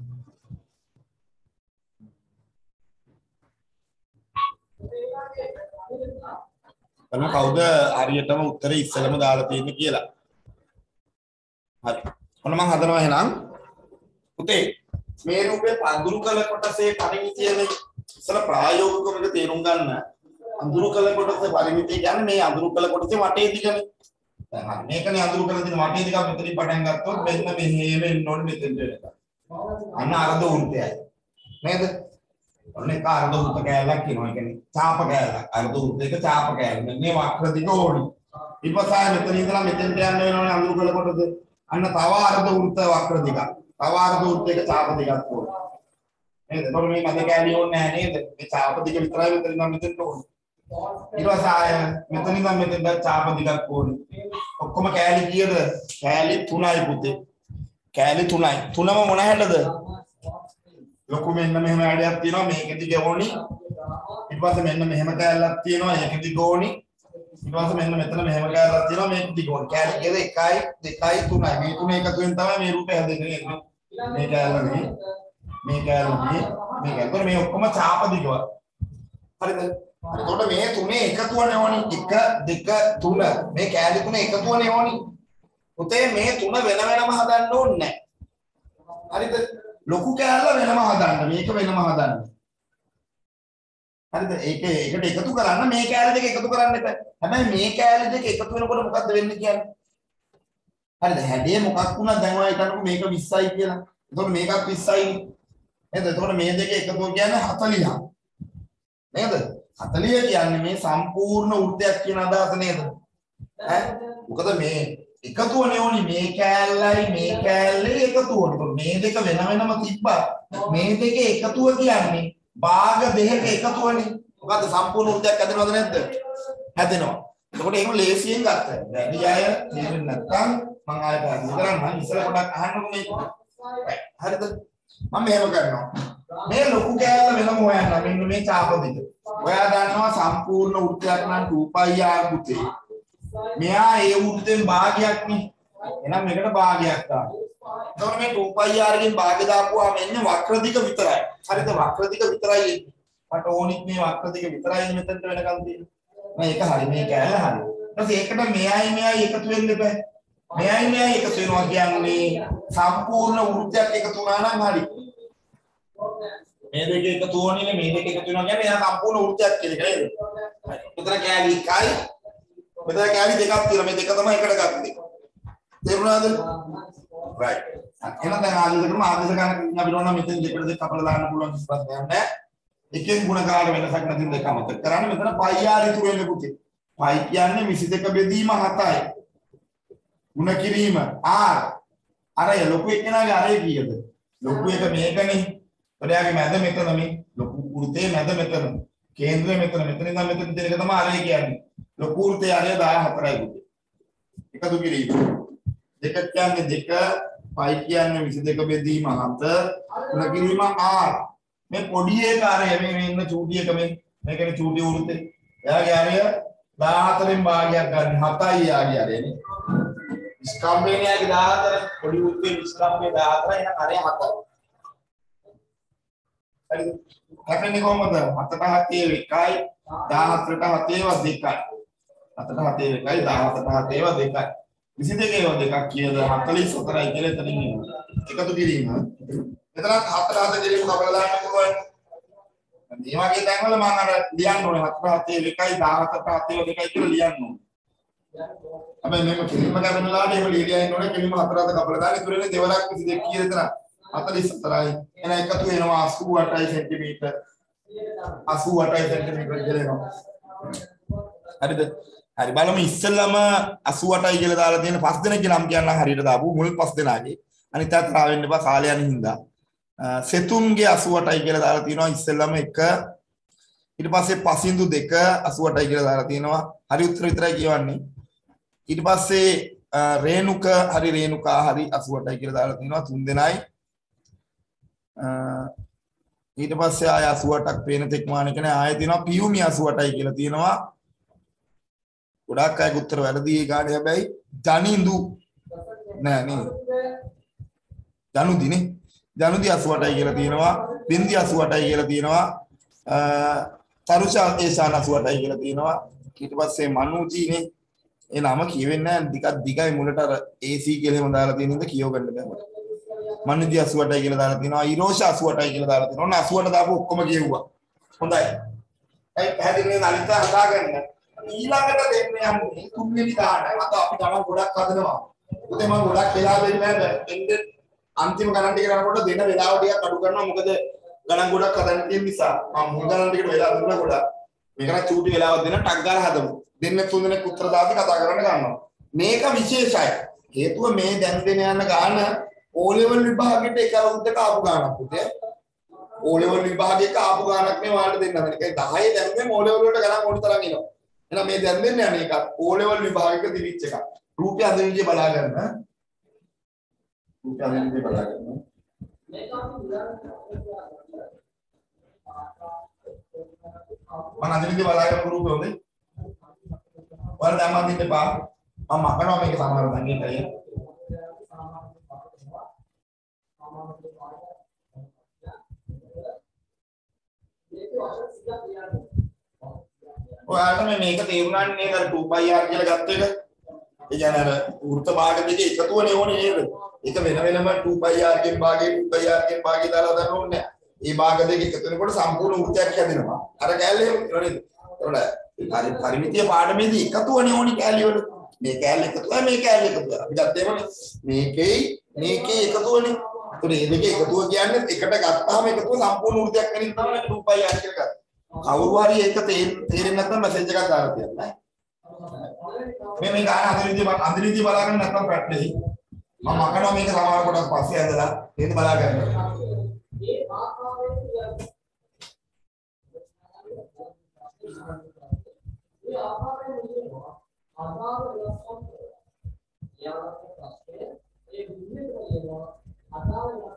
බලමු කවුද හරියටම උත්තරේ ඉස්සෙල්ලම දාලා තියෙන්නේ කියලා. හරි. ඔන්න මම හදනවා එහෙනම්. පුතේ මේ රූපේ අඳුරු කළ කොටසේ පරිමිතියනේ ඉස්සල ප්‍රායෝගිකව තේරුම් ගන්න. අඳුරු කළ කොටසේ පරිමිතිය කියන්නේ මේ අඳුරු කළ කොටසේ වටේ දිගනේ. දැන් හරි මේකනේ අඳුරු කරලා තියෙන වටේ දිග මෙතනින් පටන් ගත්තොත් මෙන්න මෙහෙම එන්න ඕනේ මෙතෙන්ට එනකම්. අන්න අර්ධ වෘත්තයයි. නේද? ඔන්න ඒක අර්ධ වෘත්ත කෑල්ලක් කියනවා. ඒ කියන්නේ චාප කෑල්ලක්. අර්ධ වෘත්තයක චාප කෑල්ල. මේ වක්‍ර දිග ඕනි. ඊපස්සේ මෙතන ඉඳලා මෙතෙන්ට යන්න වෙනවනේ අඳුරු කළ කොටස. අන්න තව අර්ධ වෘත්ත වක්‍ර දිගක්. තව අර්ධ වෘත්තයක චාප දිගක් ඕනි. නේද? එතකොට මේ මැද කෑලි ඕනේ නැහැ නේද? මේ ඡාප දිග විතරයි මෙතන ඉඳන් මෙතනට ඕනේ. ඊට පස්සේ ආය මෙතන ඉඳන් මෙතනට ඡාප දිගක් ඕනේ. ඔක්කොම කෑලි කීයද? කෑලි තුනයි පුතේ. කෑලි තුනයි. තුනම මොන හැටද? ලොකු මෙන්න මෙහෙම ඇඩයක් තියෙනවා මේකෙදි ගෝණි. ඊට පස්සේ මෙන්න මෙහෙම කෑල්ලක් තියෙනවා ඒකෙදි ගෝණි. ඊට පස්සේ මෙන්න මෙතන මෙහෙම කෑල්ලක් තියෙනවා මේකෙදි ගෝණි. කෑලි කීයද? එකයි දෙකයි තුනයි. මේ තුන එකතු වෙන තමයි මේ රූපය හැදෙන්නේ. මේ කෑල්ල මේ මේ කෑල්ල මේ මේ කෑල්ල. මේ ඔක්කොම ඡාප දිගව. හරිද? එතකොට මේ තුනේ එකතුවනේ ඕනි. එක දෙක තුන. මේ කෑලි තුන එකතුවනේ ඕනි. පුතේ මේ තුන වෙන වෙනම හදන්න ඕනේ නැහැ. හරිද? ලොකු කෑල්ල වෙනම හදන්න මේක වෙනම හදන්න. හරිද? ඒක ඒකට එකතු කරන්න මේ කෑල්ල දෙක එකතු කරන්න එපා. හැබැයි මේ කෑල්ල දෙක එකතු වෙනකොට මොකද්ද වෙන්නේ කියන්නේ? හරිද? හැඩය මොකක් වුණා දැන් ඔයා හිතන්නකෝ මේක විස්සයි කියලා. එතකොට මේකත් විස්සයි නේ. නේද? එතකොට මේ දෙක එකතු කියන්නේ හතළිහක්. නේද? හතළිහ කියන්නේ මේ සම්පූර්ණ වෘත්තයක් කියන අදහස නේද? ඈ මොකද මේ එකතුවනේ ඕනි මේ කෑල්ලයි මේ කෑල්ලේ එකතුවනේ. මේ දෙක වෙන වෙනම තිබ්බා. මේ දෙක එකතුව කියන්නේ භාග දෙකක එකතුවනේ. මොකද්ද සම්පූර්ණ වෘත්තයක් හැදෙනවද නැද්ද? හැදෙනවා. එතකොට ඒක ලේසියෙන් ගත්තා. වැඩි අය තේරෙන්නේ නැත්නම් මම ආයෙ පැහැදිලි කරන්නම්. ඉස්සර පොඩක් අහන්නකෝ මේක. හරිද? මම මෙහෙම කරනවා. මේ ලොකු කෑල්ල වෙනම හොයන්න. මෙන්න මේ ඡාප දෙක. ඔයා දන්නවා සම්පූර්ණ වෘත්තයක් නම් two pi r පුතේ. මෙයා ඒ වෘත්තෙන් භාගයක් නේ. එහෙනම් මේකට භාගයක් දාන්න. එතකොට මේ two pi r ගෙන් භාගය දාපුවාම එන්නේ වක්‍ර දිග විතරයි. හරිද? වක්‍ර දිග විතරයි එන්නේ. මට ඕනිත් මේ වක්‍ර දිග විතරයි මෙතනට වෙනකන් තියෙන්නේ. මේක හරි මේ කෑල්ල හරි. ඊට පස්සේ ඒකට මෙයයි මෙයයි එකතු වෙන්න එපා. මෙයයි මෙයයි එකතු වෙනවා කියන්නේ සම්පූර්ණ වෘත්තයක් එකතු වුණා නම් හරි. මේ දෙක එකතු වුණේ මේ දෙක එකතු වෙනවා කියන්නේ එයා සම්පූර්ණ වෘත්තයක් කියන එක නේද? මෙතන කෑලි එකයි මෙතන කෑලි දෙකක් තියෙනවා. මේ දෙක තමයි එකට ගත්තේ. තේරුණාද? right. එහෙනම් දැන් ආදේශ කරමු. ආදේශ ගන්න අපි නෝනා මෙතන දෙකට දෙක කපලා දාන්න පුළුවන් කිසිවක් නැහැ. එකෙන් ಗುಣ කාර්ය වෙනසක් නැති දෙක අමතක කරන්න. මෙතන pi r ඉතුරු වෙන්නේ පුතේ. pi කියන්නේ විසි දෙක බෙදීම හතයි. ಗುಣ කිරීම r. අරය ලොකු එක්කෙනාගේ අරය කීයද? ලොකු එක මේකනේ. ඔයාගේ මැද මෙතන මේ ලොකු වෘත්තයේ මැද මෙතන. කේන්ද්‍රය මෙතන. මෙතන ඉඳන් මෙතන තියෙන එක තමයි අරය කියන්නේ. ලොකු වෘත්තයේ අරය දාහතරයි පුතේ. එකතු කිරීම. දෙක කියන්නේ දෙක, pi කියන්නේ විසි දෙක බෙදීම හත, ಗುಣ කිරීම r. මේ පොඩි එක අරය මේ මේ ඉන්න චූටි එක මේ මේකනේ චූටි වෘත්තේ. එයාගේ අරය දාහතරෙන් භාගයක් ගන්න හතයි යාගේ අරයනේ. ස්කම්බේනියාගේ දාහතර පොඩි වෘත්තේ ස්කම්බේ දාහතර එන අරය හතයි. හරිද? හැපෙන්නේ කොහමද? හතට හතේ එකයි දාහතරට හතේව දෙකයි. හතට හතේ එකයි දාහතරට හතේව දෙකයි. විසි දෙකේව දෙකක් කියද හතළිස් හතරයි කියලා එතනින් එනවා. එකතු කිරීම. මෙතන හතට හත කිරීම කපලා දාන්න පුළුවන්. මේ වගේ තැන්වල මම අර ලියන්න ඕනේ හතට හතේ එකයි දාහතරට හතේව දෙකයි කියලා ලියන්න ඕනේ. හැබැයි මේක කිරීම කරන වෙලාවට එහෙම ලියලා ඉන්න ඕනේ කිරීම හතට හත කපලා දාන්න. ඉතුරු වෙන්නේ දෙවලක් විසි දෙක කීයද එතන? හතළිස් හතරයි. එන එකතු වෙනවා අසූ අටයි සෙන්ටිමීටර්. අසූ අටයි සෙන්ටිමීටර් කියලා එනවා. හරිද? හරි බලමු ඉස්සෙල්ලාම අසූ අටයි කියලා දාලා තියෙන පස් දෙනෙක්ගේ නම් කියන්න හරියට දාපු මුල් පස් දෙනාගේ. අනිත් අතට ආවෙන්න එපා කාලය යන හින්දා. සෙතුන්ගේ අසූ අටයි කියලා දාලා තියෙනවා ඉස්සෙල්ලාම එක. ඊට පස්සේ පසින්දු දෙක අසූ අටයි කියලා දාලා තියෙනවා. හරි උත්තර විතරයි කියවන්නේ. ඊට පස්සේ රේණුක හරි රේණුකා හරි අසූ අටයි කියලා දාලා තියෙනවා තුන් දෙනයි. ඊට පස්සේ ආය අසූ අටක් පේන තෙක් මානක නෑ ආයෙ තියෙනවා පියුමි අසූ අටයි කියලා තියෙනවා. ගොඩාක් අය උත්තර වැරදි ඒ ගානේ හැබැයි ජනින්දු නෑ නේද? ජනුදිනේ. ජනුදි අසූ අටයි කියලා තියෙනවා. බින්දි අසූ අටයි කියලා තියෙනවා. තරුෂා ඒසාන අසූ අටයි කියලා තියෙනවා. ඊට පස්සේ මනුජීනේ ඒ නම කියවෙන්නේ නෑ ටිකක් දිගයි මුලට අර A C කියලා එහෙම දාලා තියෙන ඉඳ කියව ගන්න බෑ මට. මනුජි අසූ අටයි කියලා දාලා තියෙනවා. ඊරෝෂ අසූ අටයි කියලා දාලා තියෙනවා. ඔන්න අසූ අට දාපුව ඔක්කොම කියුවා. හොඳයි. ඒ පැහැදිලිව අනිත් හදාගන්න. ඊළඟට දෙන්න යන්නේ තුන්වෙනි දාන්න. අද අපි ගණන් ගොඩක් හදනවා. උදේ මම ගොඩක් වෙලා දෙන්නේ නැහැ. එන්නේ අන්තිම ගණන් ටික කරනකොට දෙන වෙලාව ටිකක් අඩු කරනවා. මොකද ගණන් ගොඩක් හදන්න තියෙන නිසා. මම මුල් ගණන් ටිකට වෙලා දුන්නා ගොඩක්. මේකට චූටි වෙලාවක් දෙන ටක් ගාලා හදමු. දෙන්න තුන් දෙනෙක් උත්තර දාපි කතා කරන්න ගන්නවා. මේක විශේෂයි. හේතුව මේ දැන් දෙන යන ගාන O level විභාගෙට එක අවුරුද්දක ආපු ගානක් පුතේ. O level විභාගයක ආපු ගානක් මේ ඔයාලට දෙන්න හදන. ඒ දහය දැම්මේ O level වලට ගණන් ඕන තරම් එනවා. එහෙනම් මේ දැන් දෙන්නේ යන්නේ එකක් O level විභාගයක දිවිච්ච එකක්. රූපය අඳින විදිය බලා ගන්න. රූපය අඳින විදිය බලා ගන්න. මම අඳින විදිය බලා ගන්න රූපය හොඳයි. ඔයාලා දැන් මම දෙන්න එපා. මම මකනවා මේක සමහර සංගීතය. ඔයාලට මේ මේක තේරුණානේ නේද අර two pi r කියලා ගත්ත එක? ඒ කියන්නේ අර වෘත්ත භාග දෙකේ එකතුවනේ ඕනේ නේද? ඒක වෙන වෙනම two pi r ගෙන් භාගයේ two pi r ගෙන් භාගය දාලා දාන්න ඕනේ නැහැ. මේ භාග දෙක එකතු වෙනකොට සම්පූර්ණ වෘත්තයක් හැදෙනවා. අර කැලේ එහෙම නේද? ඒකට හරි පරිමිතිය පාඩමේදී එකතුවනේ ඕනේ කැලේ වල. මේ කැලේ එකතුවයි මේ කැලේ එකතුවයි. අපි ගත්තේමනේ මේකේ මේකේ එකතුවනේ. ඒතකොට මේ දෙකේ එකතුව කියන්නේ එකට ගත්තාම එකතුව සම්පූර්ණ වෘත්තයක් වෙනින් තමයි two pi r කියලා ගත්තා. කවුරු හරි ඒක තේරෙන්නේ නැත්නම් මැසේජ් එකක් දාලා තියන්න ඈ. මේ මේ ගාන අඳිරිදී මම අඳිරිදී බලාගෙන නැත්නම් පැටලෙයි. මම මකනවා මේක සමහර කොටස් පස්සේ ඇඳලා නේද බලාගන්න. මේ ආකාරයෙන් මේ ආකාරයෙන් ආකාර ලක්ෂණ යාවක පස්සේ ඒ විදිහට කියනවා ආකාර ලක්ෂණ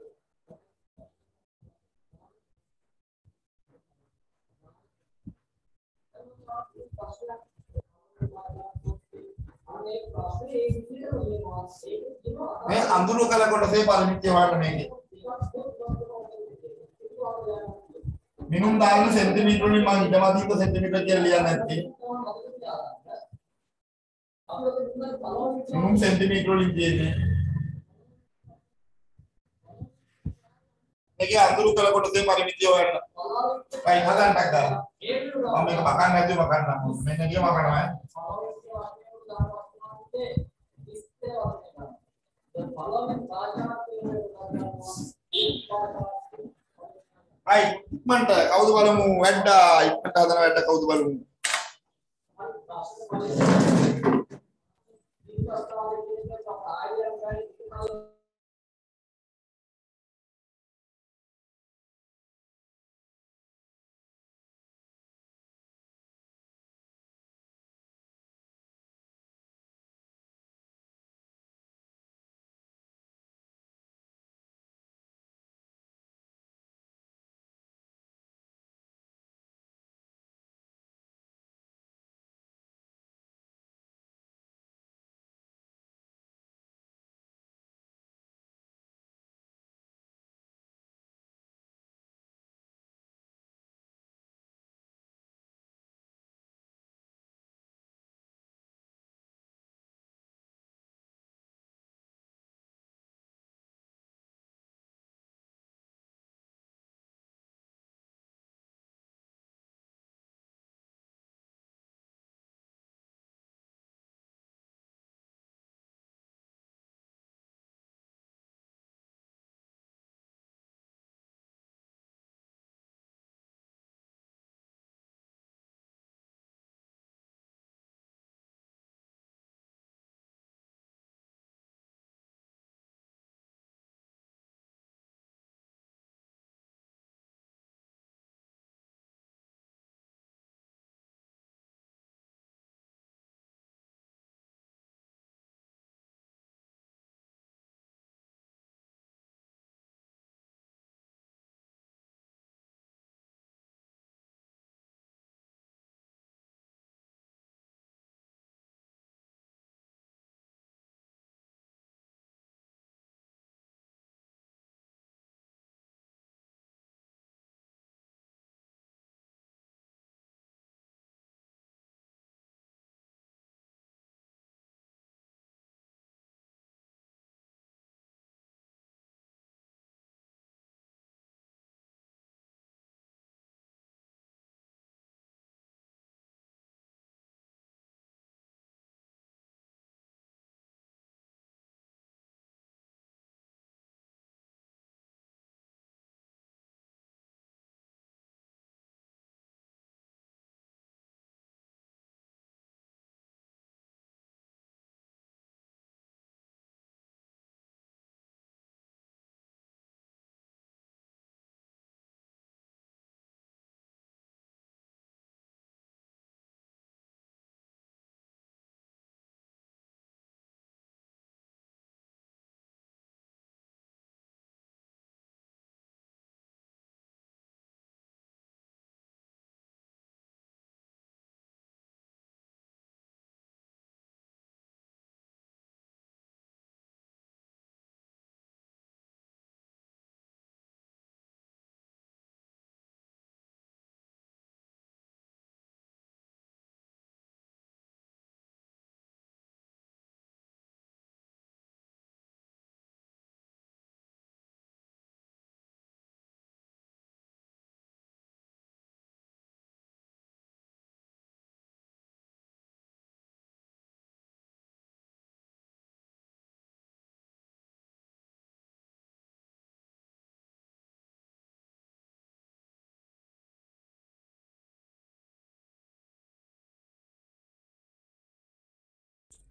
මේ අඳුරු කල කොටසේ පරිමිතිය වඩන මේකේ මිනුම් දාන්න සෙන්ටිමීටර වලින් මම ඉඩමදින්ද සෙන්ටිමීටර කියලා ලියන්නේ නැත්තේ මිනුම් සෙන්ටිමීටර වලින් කියන්නේ මේකේ අඳුරු කල කොටසේ පරිමිතිය වඩන කයි හදන්නක් දාන්න මම මේක මකන්න නැතුව මකන්නම් මෙන්න ගිය මකනවා right ඉක්මනට කවුද බලමු වැඩ්ඩා ඉක්මනට හදන වැඩ කවුද බලමු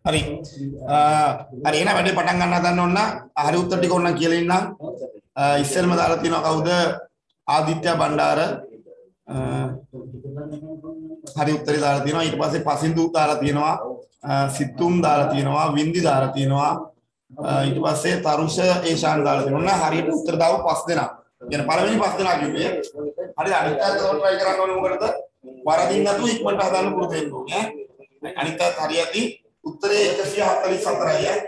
හරි. හරි එහෙනම් වැඩේ පටන් ගන්න හදන්න ඕන. හරි උත්තර ටික ඕනනම් කියලා ඉන්නම්. ඉස්සෙල්ම දාලා තියෙනවා කවුද? ආදිත්‍ය බණ්ඩාර. හරි උත්තරේ දාලා තියෙනවා. ඊට පස්සේ පසින්දු දාලා තියෙනවා. සිතුම් දාලා තියෙනවා. වින්දි දාලා තියෙනවා. ඊට පස්සේ තරුෂ ඒෂාන් දාලා තියෙනවා. හරියට උත්තර දාව පස් දෙනා. කියන පළවෙනි පස් දෙනා කිව්වේ. හරි අනිත් අයට try කරන්න ඕනේ මොකටද? වරදින් නැතුව ඉක්මනට හදාන්න පුරුදු වෙන්න ඕනේ. අනිත් අයට හරියටි උත්තරේ එකසිය හතළිස් හතරයි ඈ.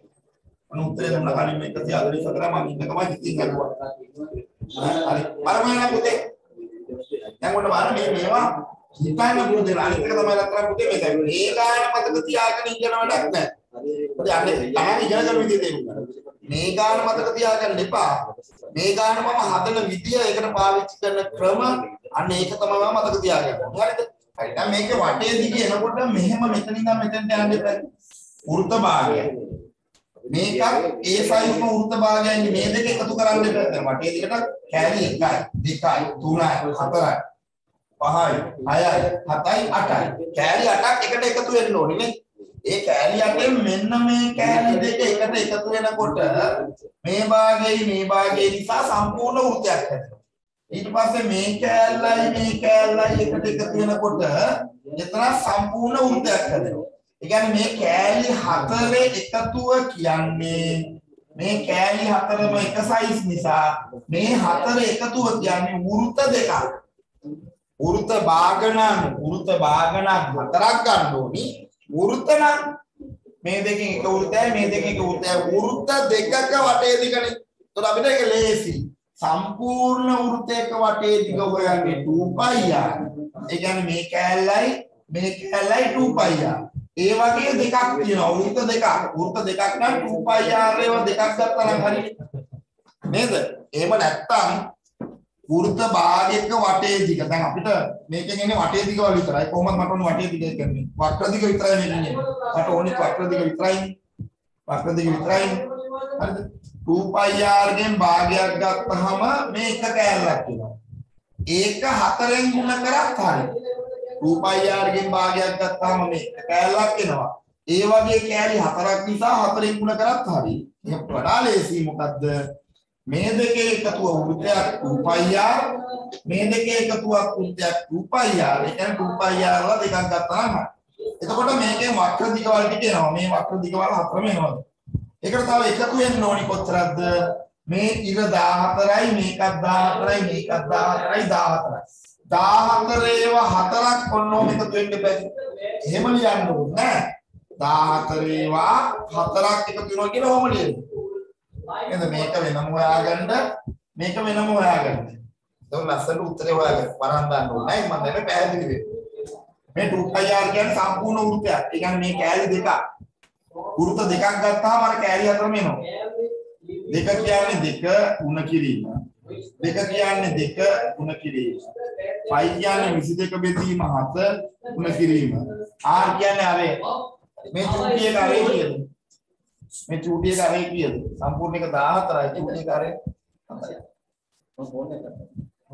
මම උත්තරේ දුන්නා කලින් එකසිය හතළිස් හතර මම ඉන්නකම හිතින් ගන්නවා. හරි. බලමු පුතේ. දැන් ඔන්න බලන්න මේ මේවා හිතන්න පුරුදු වෙලා අනිත් එක තමයි ලක්කරන් පුතේ මේක. මේ ගාන මතක තියාගෙන ඉන්න වැඩක් නැහැ. මොකද අන්නේ තමයි ඉගෙන ගන්න විදිය තේරුම්. මේ ගාන මතක තියාගන්න එපා. මේ ගාන මම හදන විදිය ඒකට පාවිච්චි කරන ක්‍රම අන්න ඒක තමයි මම මතක තියාගන්න. හරිද? හරි. දැන් මේකේ වටේ දිගේ එනකොට මෙහෙම මෙතන ඉඳන් මෙතෙන්ට යන්න එපා. වෘත්ත භාගය. මේක ඒ සයිම වෘත්ත භාගයන් මේ දෙක එකතු කරන්න එපා. දැන් වටේ දිගට කැලි එකයි, දෙකයි, තුනයි, හතරයි, පහයි, හයයි, හතයි, අටයි. කැලි අටක් එකට එකතු වෙන්න ඕනේ නේ. ඒ කැලි අටෙන් මෙන්න මේ කැලි දෙක එකට එකතු වෙනකොට මේ භාගයයි මේ භාගයයි නිසා සම්පූර්ණ වෘත්තයක් හැදෙනවා. ඊට පස්සේ මේ කැලලයි මේ කැලලයි එකට එකතු වෙනකොට එතන සම්පූර්ණ වෘත්තයක් හැදෙනවා. ඒ කියන්නේ මේ කැලි හතරේ එකතුව කියන්නේ මේ කැලි හතරම එක සයිස් නිසා මේ හතර එකතුව කියන්නේ වෘත්ත දෙකක්. වෘත්ත භාගණන් වෘත්ත භාගණන් හතරක් ගන්න ඕනි. වෘත්ත නම් මේ දෙකෙන් එක වෘත්තයයි මේ දෙකෙන් එක වෘත්තයයි වෘත්ත දෙකක වටේ දිගනේ. එතකොට අපිට ඒක ලේසි. සම්පූර්ණ වෘත්තයක වටේ දිග හොයන්නේ two pi r. ඒ කියන්නේ මේ කැලලයි මේ කැලලයි two pi r. ඒ වගේ දෙකක් තියෙනවා. වෘත්ත දෙකක්. වෘත්ත දෙකක් නම් two pi r ඒවා දෙකක් ගත්තා නම් හරිනේ. නේද? එහෙම නැත්තම් වෘත්ත භාගයක වටේ දිග. දැන් අපිට මේකෙන් එන්නේ වටේ දිග වල විතරයි. කොහොමද මට ඕනේ වටේ දිග කියන්නේ? වක්‍ර දිග විතරයි මේකෙන් එන්නේ. මට ඕනේ වක්‍ර දිග විතරයි. වක්‍ර දිග විතරයි. හරිද? two pi r ගෙන් භාගයක් ගත්තාම මේ එක කෑල්ලක් වෙනවා. ඒක හතරෙන් ගුණ කරත් හරියි. two pi r ගෙන් භාගයක් ගත්තාම මේ එක කෑල්ලක් වෙනවා. ඒ වගේ කෑලි හතරක් නිසා හතරෙන් ගුණ කරත් හරියි. ඒක වඩා ලේසි මොකද්ද? මේ දෙකේ එකතුව වෘත්තයක් two pi r මේ දෙකේ එකතුවක් වෘත්තයක් two pi r. ඒ කියන්නේ two pi r වල දෙකක් ගත්තාම එතකොට මේකේ වක්‍ර දිග වල ටික එනවා. මේ වක්‍ර දිග වල හතරම එනවා. ඒකට තව එකතු වෙන්න ඕනි කොච්චරද? මේ ඉර දාහතරයි මේකත් දාහතරයි මේකත් දාහතරයි දාහතරයි. දාහතරේව හතරක් ඔන්නෝම එකතු වෙන්න බෑ. එහෙම ලියන්න ඕනේ නෑ. දාහතරේවා හතරක් එකතු වෙනවා කියලා ඔහොම ලියන්න. එහෙනම් මේක වෙනම හොයාගන්න මේක වෙනම හොයාගන්න. ඒක ලස්සන උත්තරේ හොයාගන්න. වරන් දාන්න ඕනේ. මම දැන් පැහැදිලි වෙන්නේ. මේ two pi r කියන්නේ සම්පූර්ණ වෘත්තයක්. ඒ කියන්නේ මේ කෑලි දෙකක්. වෘත්ත දෙකක් ගත්තාම අර කෑලි හතරම එනවා. දෙක කියන්නේ දෙක උණ කිරීම. දෙක කියන්නේ දෙක උණ කිරීම. පයි කියන්නේ විසි දෙක බෙදීම හත උණ කිරීම. r කියන්නේ අරේ. මේ චූටි එක අරේ කියද? මේ චූටි එක අරේ කියද? සම්පූර්ණ එක දාහතරයි චූටි එක අරේ හතරයි. මම ෆෝන් එක කරා.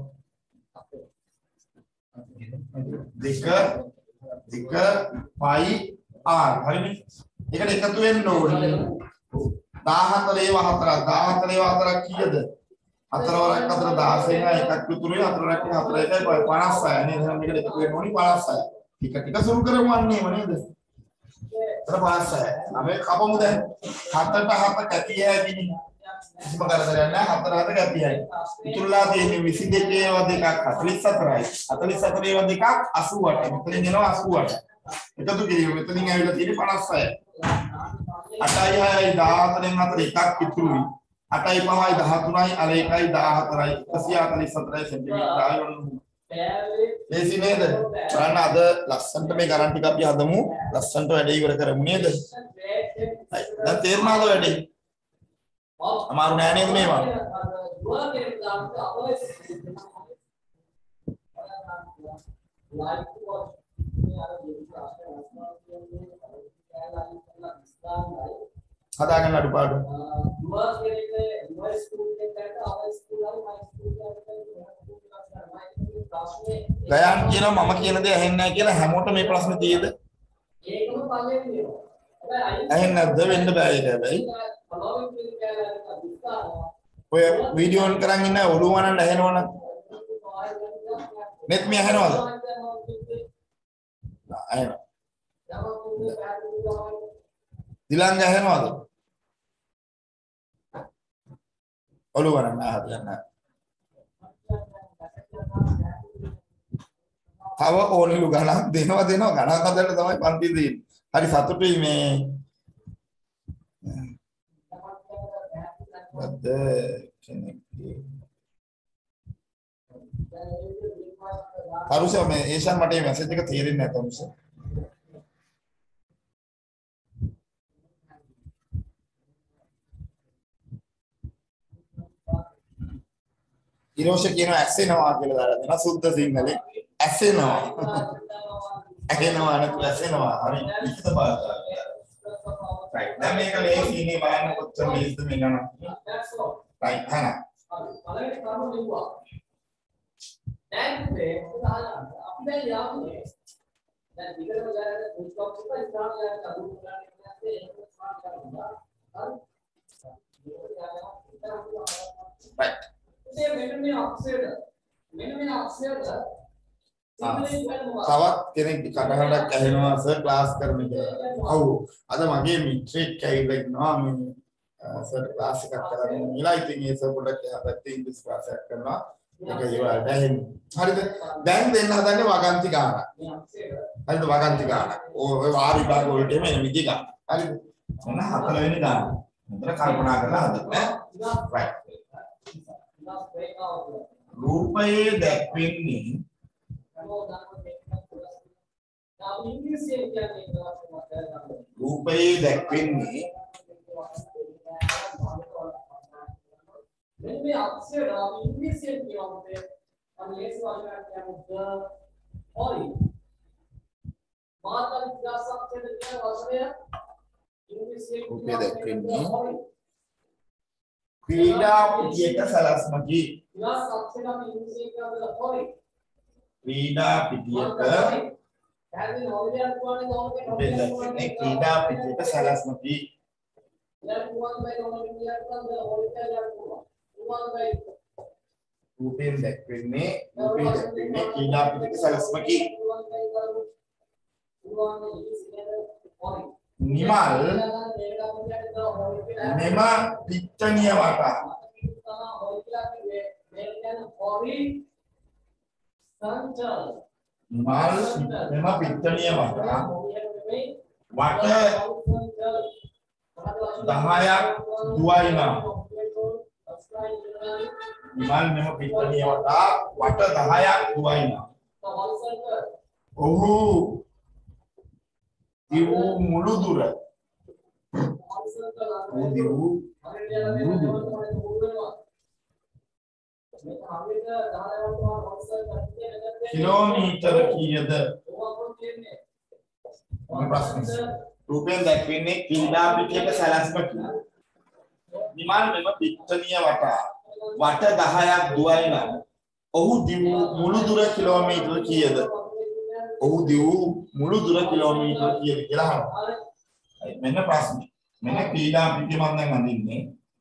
දෙක දෙක පයි r හරිනේ. ඒකට එකතු වෙන්න ඕනේ. දාහතර ඒවා හතරක් දාහතර ඒවා හතරක් කීයද? හතර වරක් හතර දහසෙන් එකක් විතුරුයි හතර වරක් හතර එකයි පනස්සයි නේද? එහෙනම් මේකට එකතු වෙන්න ඕනේ පනස්සයි. ටික ටික සුරු කරමු අන්නේම නේද? එතන පනස්සයි. අපි කපමු දැන්. හතරට හත කැපිය හැකිනේ. කිසිම කරදරයක් නැහැ. හතර හත කැපියයි. ඉතුරුලා තියෙන්නේ විසි දෙක ඒවා දෙකක් හතළිස් හතරයි. හතළිස් හතර ඒවා දෙකක් අසූ අටයි. මෙතනින් එනවා අසූ අටයි. එකතු කිරීම මෙතනින් ඇවිල්ලා තියෙන්නේ පනස්සයි. අටයි හයයි දාහතරෙන් හතර එකක් ඉතුරුයි. අටයි පහයි දහතුනයි අර එකයි දාහතරයි එකසිය හතළිස් හතරයි සෙන්ටිමීටර ආයතන. ලේසි නේද? බලන්න අද ලස්සන්ට මේ ගණන් ටික අපි හදමු. ලස්සන්ට වැඩේ ඉවර කරමු නේද? හරි. දැන් තේරුණාද වැඩේ? අමාරු නෑ නේද මේවා? හදාගන්න අඩුපාඩු. ගයන් කියනවා මම කියන දේ ඇහෙන්නේ නැහැ කියලා හැමෝටම මේ ප්‍රශ්නේ තියෙද? ඒකම පල්ලෙන් දෙනවා. ඇහෙන්නේ නැද්ද වෙන්න බෑ ඒක හැබැයි ඔය වීඩියෝ ඔන් කරන් ඉන්න ඔළුව වනන්න ඇහෙනවනම් net මේ ඇහෙනවද ඇහෙනවා දිලංග ඇහෙනවද ඔළුව වනන්න හදන්න තව ඕනෙලු ගණන් දෙනවා දෙනවා ගණන් හදන්න තමයි පන්ති දෙන්නේ හරි සතුටුයි මේ බද්ද කෙනෙක් අරුස මේ ඒෂන් මට මේ මැසේජ් එක තේරෙන්නේ නැත අරුස ඉරෝෂ කියනවා ඇසෙනවා කියලා දාලා දෙනවා සුද්ධ සිංහලේ ඇසෙනවා ඇහෙනවා නැත්නම් ඇසෙනවා හරි ඉස්ස භාෂාව right දැන් මේක ලේසියිනේ බලන්න කොච්චර ලේසිද මේ ගණන් right හන පළවෙනි කරුණ ලිව්වා දැන් මේ උදාහරණ අපි දැන් යන්නේ දැන් විකරම ගානට පුස්තක එක ඉස්සරහට යන කරුණ ගන්න ඉන්නේ ඒක ස්මාර්ට් කරනවා හරි right ඉතින් මෙන්න මේ අක්ෂර මෙන්න මේ අක්ෂර තවත් කෙනෙක් කටහඬක් ඇහෙනවා සර් ක්ලාස් කරන එක. ඔව්. අද මගේ මිත්‍රෙක් ඇවිල්ලා ඉන්නවා මේ සර් ක්ලාස් එකක් කරන්න. ඊළඟ ඉතින් ඒ සර් පොඩක් පැත්තේ ඉංග්‍රීසි ක්ලාස් එකක් කරනවා. ඒක ඒවට ඇහෙන්නේ. හරිද? දැන් දෙන්න හදන්නේ වගන්ති ගානක්. හරිද වගන්ති ගානක්. ඔය වාර විභාග වලට එමෙ විදි ගන්න. හරිද? මොන හතර වෙනි ගාන. හොඳට කල්පනා කරලා හදන්න. right. රූපයේ දැක්වෙන්නේ රූපයේ දැක්වෙන්නේ මේ අක්ෂර ඉංග්‍රීසියෙන් කියවොත් අපි ලේසි වචනයක් කියමුද හොරි මාතෘ විද්‍යාසක්ෂර කියන වචනය ඉංග්‍රීසියෙන් රූපයේ දැක්වෙන්නේ ක්‍රීඩා පිටියක සලස්මකි විද්‍යාසක්ෂර අපි ඉංග්‍රීසියෙන් කියවද හොරි ක්‍රීඩා පිටියක දැන් හොරියක් කියන්නේ දැක්වෙන්නේ ක්‍රීඩා පිටියක සලස්මකි දැන් කුවන් බයි මොනවද කියන්නේ හොරියක් කියන්නේ රූපයෙන් දැක්වෙන්නේ රූපයෙන් දැක්වෙන්නේ ක්‍රීඩා පිටියක සලස්මකි නිමල් මෙම පිට්ටනිය වටා නිමල් මෙම පිට්ටනිය වටා වට දහයක් දුවයි නම් නිමල් මෙම පිට්ටනිය වටා වට දහයක් දුවයි නම් ඔහු දිව මුළු දුර ඔහු දිව මුළු දුර කිලෝමීටර කීයද ප්‍රශ්න රූපයෙන් දැක්වෙන්නේ ක්‍රීඩා පිටියක සැලැස්මකි නිමල් මෙම පිට්ටනිය වටා වට දහයක් දුවයි නම් ඔහු දිව මුළු දුර කිලෝමීටර කීයද ඔහු දිව මුළු දුර කිලෝමීටර කීයද කියලා අහනවා මෙන්න ප්‍රශ්නේ මෙන්න ක්‍රීඩා පිටිය මම දැන් අඳින්නේ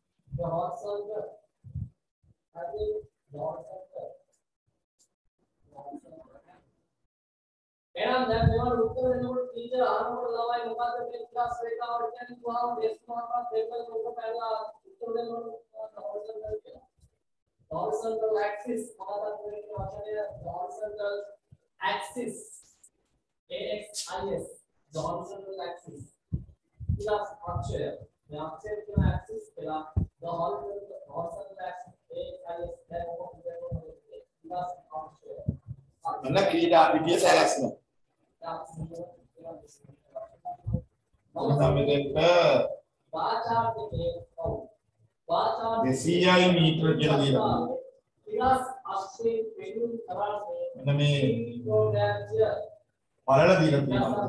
එහෙනම් දැන් මේවට උත්තර දෙනකොට ටීචර් ආරම්භ ළමයි මොකද්ද මේ ක්ලාස් රේඛාවට කියන්නේ තුවාම දේශ මහත්මයා තේරුම් ගන්න පැනලා උත්තර දෙනකොට horizontal කියලා. horizontal axis මොකක්ද කියන්නේ වචනය horizontal axis A X I S horizontal axis ක්ලාස් අක්ෂය මේ අක්ෂය කියන axis කියලා the horizontal horizontal axis A X I S දැන් මොකක්ද කියන්නේ ක්ලාස් අක්ෂය මෙන්න ක්‍රීඩා පිටිය සැලැස්ම දෙසීයයි මීටර කියලා දෙනවා. මෙන්න මේ බලලා දීලා තියෙනවා.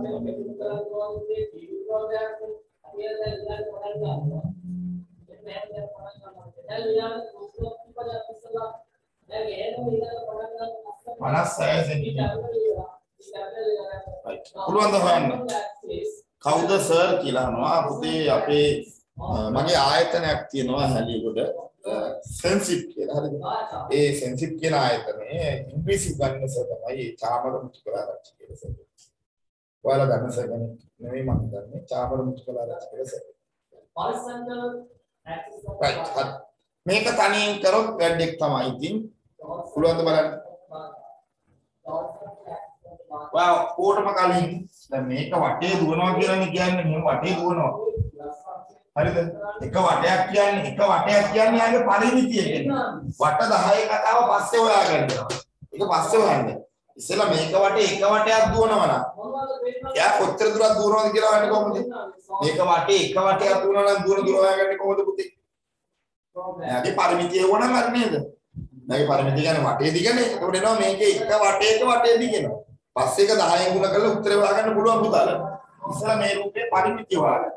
පනස් හය සෙන්ටිමීටර. පුළුවන් ද හොයන්න. කවුද සර් කියලා අහනවා. පුතේ අපේ මගේ ආයතනයක් තියෙනවා හැලියගොඩ සෙන්සිප් කියලා. හරිද? ඒ සෙන්සිප් කියන ආයතනයේ ඉංග්‍රීසි ගන්න සර් තමයි චාමර මුතුකලාරච්චි කියලා සර්. ඔයාලා ගන්න සර් කෙනෙක් නෙමෙයි මම දන්නේ. චාමර මුතුකලාරච්චි කියලා සර්. right. මේක තනියෙන් කරොත් වැඩක් තමයි ඉතින්. පුළුවන් ද බලන්න. wow කොටම කලින් දැන් මේක වටේ දුවනවා කියලානේ කියන්නේ මේ වටේ දුවනවා. හරිද? එක වටයක් කියන්නේ එක වටයක් කියන්නේ ආගේ පරිමිතිය කියන්නේ. වට දහයේ කතාව පස්සේ හොයාගන්න. ඒක පස්සේ හොයන්න. ඉස්සෙල්ලා මේක වටේ එක වටයක් දුවනවා නම් එයා කොච්චර දුරක් දුවනවද කියලා හොයන්නේ කොහොමද? මේක වටේ එක වටයක් දුවනවා නම් දුවන දුර හොයාගන්නේ කොහොමද පුතේ? එයාගේ පරිමිතිය වුණා නම් නේද? මේකේ පරිමිතිය කියන්නේ වටේ දිගනේ. ඒකට එනවා මේකේ එක වටේක වටේ දිගනවා. පස්සේ එක දහයෙන් ගුණ කරලා උත්තරේ හොයාගන්න පුළුවන් පුතාලා. ඉස්සෙල්ලා මේ රූපේ පරිමිතිය හොයාගන්න.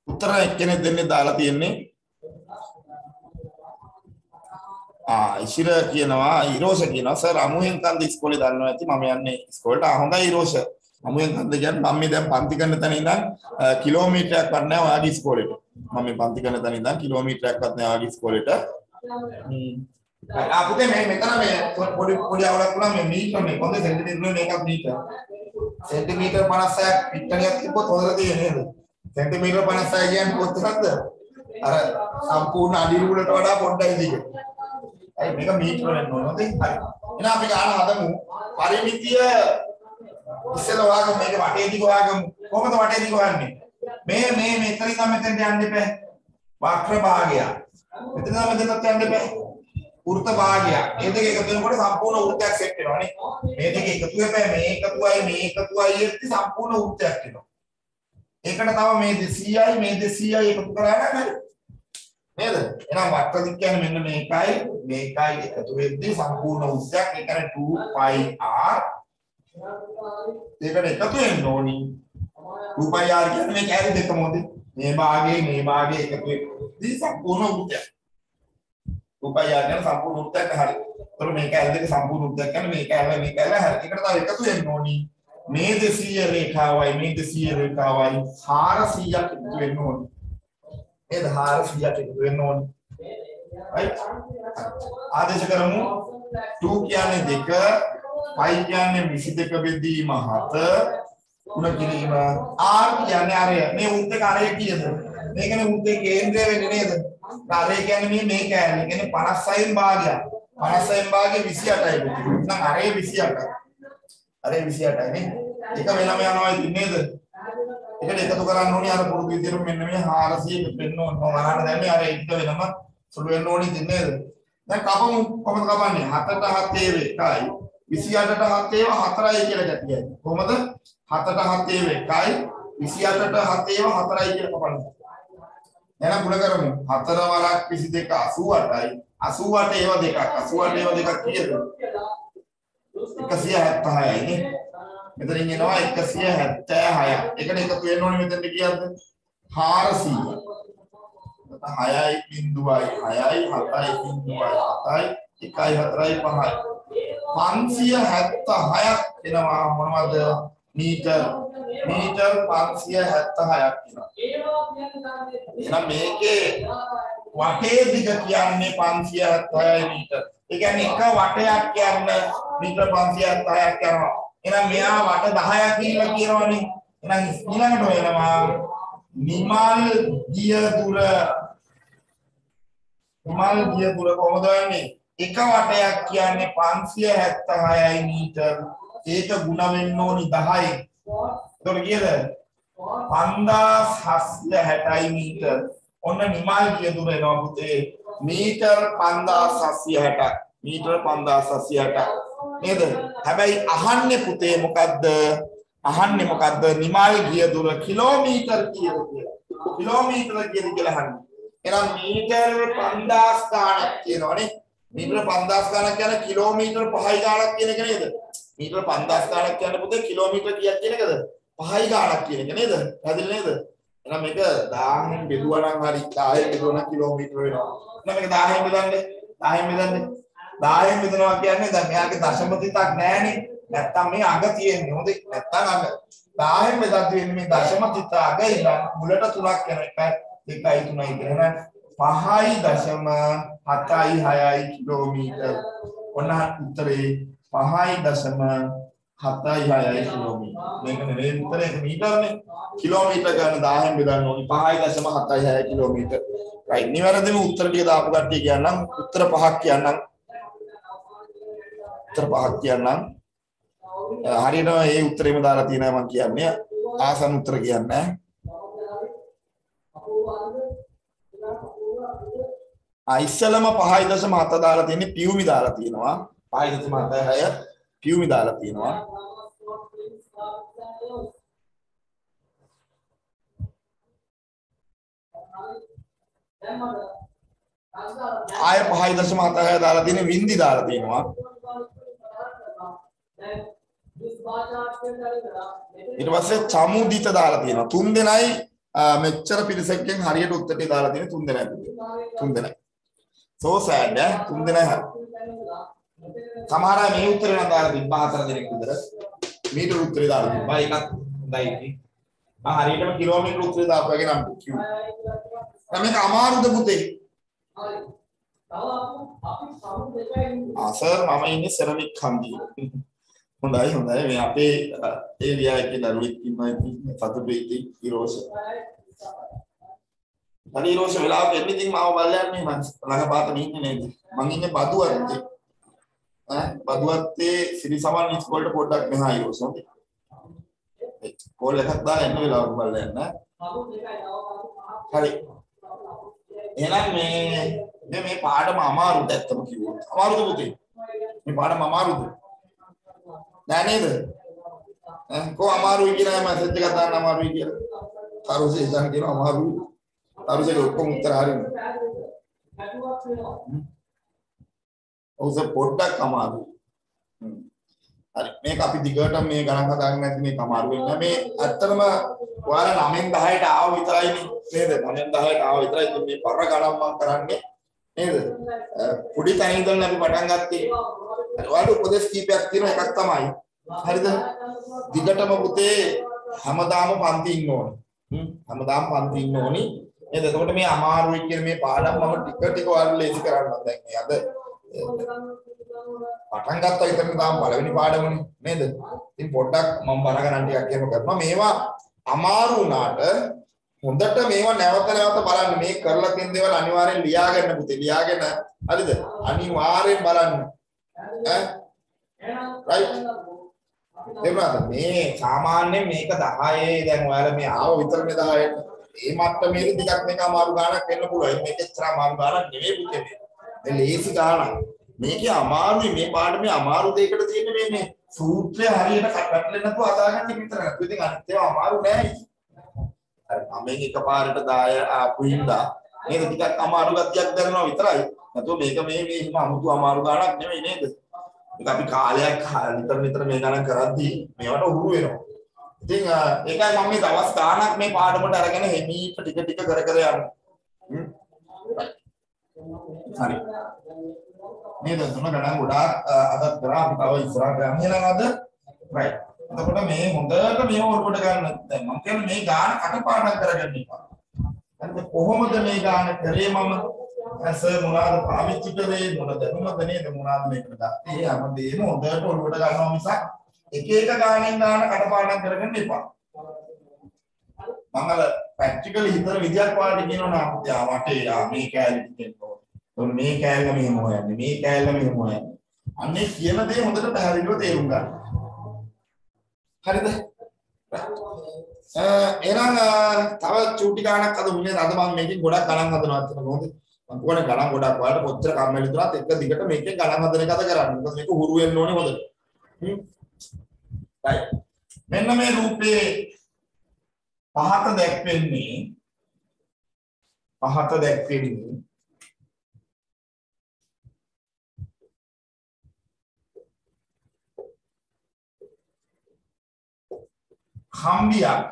උත්තර එක්කෙනෙක් දෙන්නේ දාලා තියෙන්නේ ආ ඉශිර කියනවා ඊරෝෂ කියනවා සර් අමුහෙන් කන්ද ඉස්කෝලේ දන්නවා ඇති මම යන්නේ ඉස්කෝලේට ආ හොඳයි ඊරෝෂ අමුහෙන් කන්ද කියන්නේ මම මේ දැන් පන්ති කරන තැන ඉඳන් කිලෝමීටරයක් වත් නැහැ ඔයාගේ ඉස්කෝලේට මම මේ පන්ති කරන තැන ඉඳන් කිලෝමීටරයක් වත් නැහැ ඔයාගේ ඉස්කෝලේට ආ පුතේ මේ මෙතන මේ පොඩි පොඩි අවුලක් වුණා මේ මීටර මේ කොන්ද සෙන්ටිමීටර නේ මේකක් මීටර සෙන්ටිමීටර පනස්සයක් පිටණියක් තිබ්බොත් හොඳට තියෙන්නේ නේද සෙන්ටිමීටර පනස්සය කියන්නේ කොච්චරද අර සම්පූර්ණ අඩි රූලට වඩා පොඩ්ඩයි දිග අය මේක මීටර වෙන්න ඕන හොඳයි හරි එහෙනම් අපි ගන්න හදමු පරිමිතිය ඉස්සෙල්ලා වාගම මේක වටේ දිග වාගම කොහොමද වටේ දිග වන්නේ මේ මේ මෙතන ඉඳන් මෙතෙන්ට යන්න එපා වක්‍ර භාගය මෙතන ඉඳන් මෙතෙන්ට යන්න එපා වෘත්ත භාගය මේ දෙක එකතු වෙනකොට සම්පූර්ණ වෘත්තයක් සෙට් වෙනවා නේ මේ දෙක එකතු වෙපෑ මේ එකතුවයි මේ එකතුවයි එක්ක සම්පූර්ණ වෘත්තයක් වෙනවා ඒකට තව මේ දෙසීයයි මේ දෙසීයයි එකතු කරා නම් හරි නේද එහෙනම් වක්‍ර දිග කියන්නේ මෙන්න මේකයි මේකයි එකතු වෙද්දී සම්පූර්ණ වෘත්තයක් ඒ කියන්නේ two pi r ඒකට එකතු වෙන්න ඕනි two pi r කියන්නේ මේ කැරි දෙකම හොඳ මේ භාගයේ මේ භාගයේ එකතු වෙද්දී සම්පූර්ණ වෘත්තයක් two pi r කියන්නේ සම්පූර්ණ වෘත්තයක් හරි ඒතර මේ කැරි දෙක සම්පූර්ණ වෘත්තයක් කියන්නේ මේ කැරි මේ කැරි හරි ඒකට තව එකතු වෙන්න ඕනි මේ දෙසීය රේඛාවයි මේ දෙසීය රේඛාවයි හාරසීයක් එකතු වෙන්න ඕනි නේද හාරසීයක් එකතු වෙන්න ඕනි right ආදේශ කරමු two කියන්නේ දෙක pi කියන්නේ විසි දෙක බෙදීම හත ಗುಣ කිරීම r කියන්නේ අරය මේ උත්තේ කරය කීයද මේකනේ උත්තේ කේන්ද්‍රය වෙන්නේ නේද අරය කියන්නේ මේ මේ කෑල්ල කියන්නේ පනස්සයෙන් භාගයක් පනස්සයෙන් භාගය විසි අටයි එහෙනම් අරය විසි අටයි අරය විසි අටයි නේ එක වෙනම යනවා ඉතින් නේද ඒකට එකතු කරන්න ඕනේ අර පුරුදු විදිහට මෙන්න මේ හාරසිය වෙන්න ඕනේ මම අහන්න දැන්නේ අර එක වෙනම සුළු වෙන්න ඕනේ ඉතින් නේද දැන් කපමු කොහොමද කපන්නේ හතට හතේ එකයි විසි අටට හතේව හතරයි කියලා ගැටියයි කොහොමද හතට හතේව එකයි විසි අටට හතේව හතරයි කියලා කපන්නේ එහෙනම් ගුණ කරමු හතර වරක් විසි දෙක අසූ අටයි අසූ අට ඒව දෙකක් අසූ අට ඒව දෙකක් කීයද එකසිය හැත්තෑහයි නේ මෙතනින් එනවා එකසිය හැත්තෑහය එකට එකතු වෙන්න ඕනේ මෙතනට කීයද හාරසීය හයයි බිංදුවයි හයයි හතයි බිංදුවයි හතයි එකයි හතරයි පහයි පන්සිය හැත්තෑහයක් එනවා මොනවද මීටර මීටර පන්සිය හැත්තෑහයක් එනවා එහෙනම් මේකේ වටේ දිග කියන්නේ පන්සිය හැත්තෑහයි මීටර ඒ කියන්නේ එක වටයක් කියන්නේ මීටර පන්සිය හැත්තෑහයක් යනවා එහෙනම් මෙයා වට දහයක් කියලා කියනවනේ එහෙනම් ඊළඟට වෙනවා නිමල් ගිය දුර නිමල් ගිය දුර කොහොමද වෙන්නේ එක වටයක් කියන්නේ පන්සිය හැත්තෑහයි මීටර ඒක ගුණ වෙන්න ඕනි දහයෙන් එතකොට කීයද පන්දාස් හත්සිය හැටයි මීටර ඔන්න නිමල් ගිය දුර එනවා පුතේ මීටර පන්දාස් හත්සිය හැටයි මීටර පන්දාස් හත්සිය හැටයි නේද හැබැයි අහන්නේ පුතේ මොකද්ද අහන්නේ මොකද්ද නිමල් ගිය දුර කිලෝමීටර කීයද කියලා කිලෝමීටර කීයද කියලා අහන්නේ එහෙනම් මීටර පන්දාස් ගාණක් කියනවනේ මීටර පන්දාස් ගාණක් කියන්නේ කිලෝමීටර පහයි ගාණක් කියන එක නේද මීටර පන්දාස් ගාණක් කියන්නේ පුතේ කිලෝමීටර කීයක් කියන එකද පහයි ගාණක් කියන එක නේද පැහැදිලි නේද එහෙනම් මේක දහයෙන් බෙදුවා නම් හරි දහයෙන් බෙදුවා නම් කිලෝමීටර වෙනවා එහෙනම් මේක දහයෙන් බෙදන්නේ දහයෙන් බෙදන්නේ දහයෙන් බෙදනවා කියන්නේ දැන් මෙයාගේ දශම තිතක් නැහැනේ නැත්තම් මේ අග තියෙන්නේ හොඳයි නැත්තම් අග දහයෙන් බෙදලා තියෙන්නේ මේ දශම තිත අග ඉඳන් මුලට තුනක් යන එක දෙකයි තුනයි කියලා පහයි දශම හතයි හයයි කිලෝමීටර ඔන්න උත්තරේ පහයි දශම හතයි හයයි කිලෝමීටර මේක නෙවෙයි උත්තරේ ඒක මීටරනේ කිලෝමීටර ගන්න දහයෙන් බෙදන්න ඕනි පහයි දශම හතයි හයයි කිලෝමීටර right නිවැරදිම උත්තර ටික දාපු කට්ටිය කියන්නම් උත්තර පහක් කියන්නම් උත්තර පහක් කියන්නම් හරියට මේ උත්තරේම දාලා තියෙනවා මම කියන්නේ ආසන්න උත්තර කියන්නේ ආ ඉස්සලම පහයි දශම හත දාලා තියෙන්නේ පියුමි දාලා තියෙනවා පහයි දශම හතයි පියුමි දාලා තියෙනවා ආය පහයි දශම හතයි දාලා තියෙන්නේ වින්දි දාලා තියෙනවා ඊට පස්සේ චමුදිත දාලා තියෙනවා තුන් දෙනයි මෙච්චර පිරිසකින් හරියට උත්තරේ දාලා තියෙන තුන් දෙනා තුන් දෙනා so sad ඈ තුන් දෙනා හරි සමහර අය මේ උත්තරේ නම් දාලා තිබ්බා හතර දෙනෙක් විතර මීටර උත්තරේ දාලා තිබ්බා ඒකත් හොඳයි ඉතින් මම හරියටම කිලෝමීටර උත්තරේ දාපු වගේ නම් කිව්වා මේක අමාරුද පුතේ ආ සර් මම ඉන්නේ සෙරමික් හන්දියේ හොඳයි හොඳයි මේ අපේ ඒරියා එකේ දරුවෙක් ඉන්නවා ඉතින් සතුටුයි ඉතින් ඊරෝෂ අනේ ඊරෝෂ වෙලාවක එන්නේ ඉතින් මාව බලන්නේ මම ළඟපාතම ඉන්නේ නේද මං ඉන්නේ බදුවත්තේ ඈ බදුවත්තේ සිරිසමන් ඉස්කෝලේට පොඩ්ඩක් මෙහා ඊරෝෂ හොඳයි කෝල් එකක් දාලා එන්න වෙලාවක බලන්න හරි එහෙනම් මේ මේ මේ පාඩම අමාරුද ඇත්තම කිව්වොත් අමාරුද පුතේ මේ පාඩම අමාරුද නෑ නේද ඈ කො අමාරුයි කියලා මැසේජ් එකක් දාන්න අමාරුයි කියලා අරුසේ ඉතින් කියන අමාරුයි අරුසේ ඔක්කොම උත්තර හරිනේ ඔව් පොඩ්ඩක් අමාරුයි හරි මේක අපි දිගට මේ ගණන් හදාගන්න නැති මේක අමාරු වෙන්නේ මේ ඇත්තටම ඔයාලා නවයෙන් දහයට ආව විතරයිනේ නේද නවයෙන් දහයට ආව විතරයි ඉතින් මේ පර ගණන් මම කරන්නේ නේද පොඩි තැන ඉඳන් අපි පටන් ගත්තේ ඔයාලට උපදේශ කීපයක් තියෙනවා එකක් තමයි හරිද දිගටම පුතේ හැමදාම පන්ති ඉන්න ඕනේ හ්ම් හැමදාම පන්ති ඉන්න ඕනේ නේද එතකොට මේ අමාරුයි කියන මේ පාඩම් මම ටික ටික ඔයාලට ලේසි කරන්නම් දැන් මේ අද පටන් ගත්තා විතරක් තාම පළවෙනි පාඩමනේ නේද ඉතින් පොඩ්ඩක් මම බර ගණන් ටිකක් එහෙම කරනවා මේවා අමාරු වුණාට හොඳට මේවා නැවත නැවත බලන්න මේ කරලා තියෙන දේවල් අනිවාර්යෙන් ලියා ගන්න පුතේ ලියාගෙන හරිද අනිවාර්යෙන් බලන්න ඈ රයිට් එවනද මේ සාමාන්‍යයෙන් මේක දහයේ දැන් ඔයාලා මේ ආව විතරනේ දහයට මේ මට්ටමේදී ටිකක් මේක අමාරු ගාණක් වෙන්න පුළුවන් මේක එච්චර අමාරු ගාණක් නෙවෙයි පුතේ මේ ලේසි ගාණක් මේකේ අමාරුයි මේ පාඩමේ අමාරු දෙයකට තියෙන්නේ මේ මේ සූත්‍රය හරියට පැටලෙන්න නැතුව හදාගන්න එක විතරයි. ඉතින් අනිත් ඒවා අමාරු නෑ. අර මම එකපාරට දාය ආපු හින්දා නේද ටිකක් අමාරු ගතියක් දැනෙනවා විතරයි. නැතුව මේක මේ මේ හිම අමුතු අමාරු ගාණක් නෙවෙයි නේද? ඒක අපි කාලයක් නිතර නිතර මේ ගණන් කරද්දී මේවට උරු වෙනවා. ඉතින් ඒකයි මම මේ දවස් ගාණක් මේ පාඩමට අරගෙන හිමීට ටික ටික කර කර යනවා. හරි. නේද තුන ගණන් ගොඩාක් අදත් කරා අපි තව ඉස්සරහට යන්න නේද රයිට් එතකොට මේ හොඳට මේව ඔළුවට ගන්න දැන් මම කියන්නේ මේ ගාන කටපාඩම් කරගන්න එපා හරිද කොහොමද මේ ගාන කරේ මම ඇස මොනවාද පාවිච්චි කරේ මොනද මොනද නේද මොනවාද මේකට ගත්තේ හැමදේම හොඳට ඔළුවට ගන්නවා මිසක් එක එක ගානෙන් ගාන කටපාඩම් කරගන්න එපා මම අර ප්‍රැක්ටිකලි හිතන විදියක් වාට කියනවා නා පුතා වටේ ආ මේ කැලේ තියෙනවා ඔන්න මේ කෑල්ල මෙහෙම හොයන්නේ මේ කෑල්ල මෙහෙම හොයන්නේ අන්නේ කියන දේ හොඳට පැහැදිලිව තේරුම් ගන්න හරිද එහෙනම් තව චූටි ගානක් අද මුනේ අද මම මේකෙන් ගොඩක් ගණන් හදනවා අතන මොකද මම කියන්නේ ගණන් ගොඩක් ඔයාලට කොච්චර කම්මැලි තුනත් එක දිගට මේකෙන් ගණන් හදන එක අද කරන්නේ මොකද මේක හුරු වෙන්න ඕනේ හොඳට හ්ම් right මෙන්න මේ රූපේ පහත දැක්වෙන්නේ පහත දැක්වෙන්නේ කම්බියක්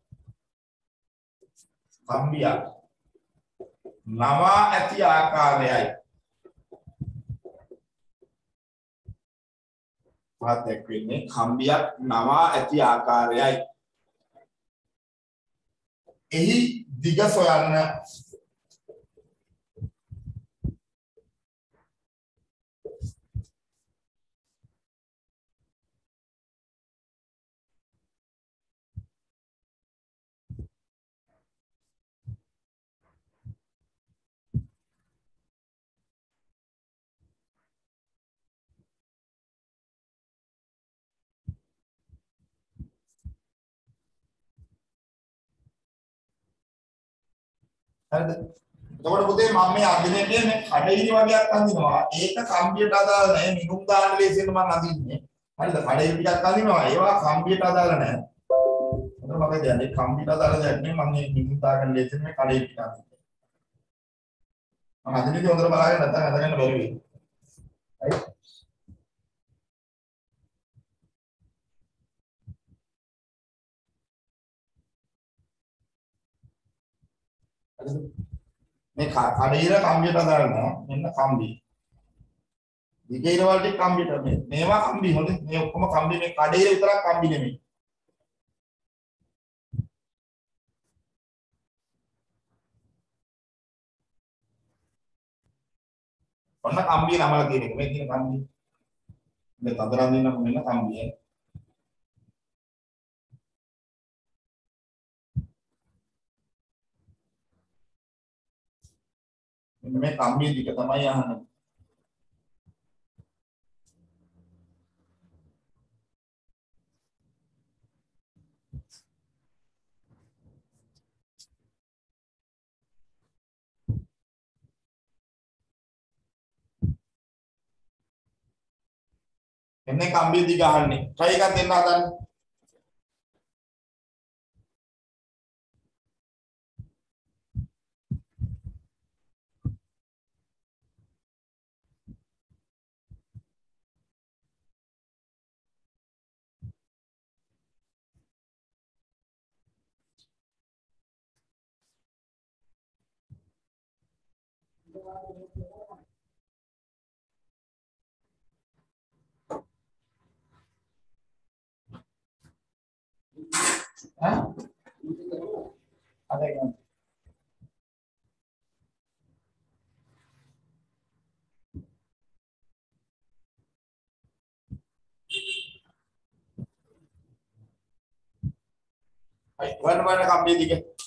කම්බියක් නවා ඇති ආකාරයයි පහත දැක්වෙන්නේ කම්බියක් නවා ඇති ආකාරයයි එහි දිග සොයන්න හරිද? එතකොට පුතේ මම මේ අදිනේදී මේ කඩේලි වගේක් අඳිනවා. ඒක කම්බියට අදාළ නැහැ. මිනුම් දාන්න ලේසියෙන් මම අඳින්නේ. හරිද? කඩේලි ටිකක් අඳිනවා. ඒවා කම්බියට අදාළ නැහැ. එතකොට මම කියන්නේ කම්බියට අදාළ දෙයක් නෙමෙයි මම මේ මිනුම් දාගන්න ලේසියෙන් මේ කඩේලි ටික අඳින්නේ. මම අදිනේදී හොඳට බලාගෙන නැත්නම් අදගන්න බැරි වෙයි. හරි? මේ කඩේර කම්බියට දානවා මෙන්න කම්බි. දිගේර වලට කම්බියට මේ මේවා කම්බි හොඳේ මේ ඔක්කොම කම්බි මේ කඩේර විතරක් කම්බි නෙමෙයි. ඔන්න කම්බිය නමලා තියෙන එක මේ තියෙන කම්බිය. මේ තදරන් දෙන්නම මෙන්න කම්බිය. මෙන්න මේ කම්බිය දිග තමයි අහන්නේ. එන්නේ කම්බිය දිග අහන්නේ. try එකක් දෙන්න හදන්න. Hah? Ada yang Baik, mana-mana kambing tiga.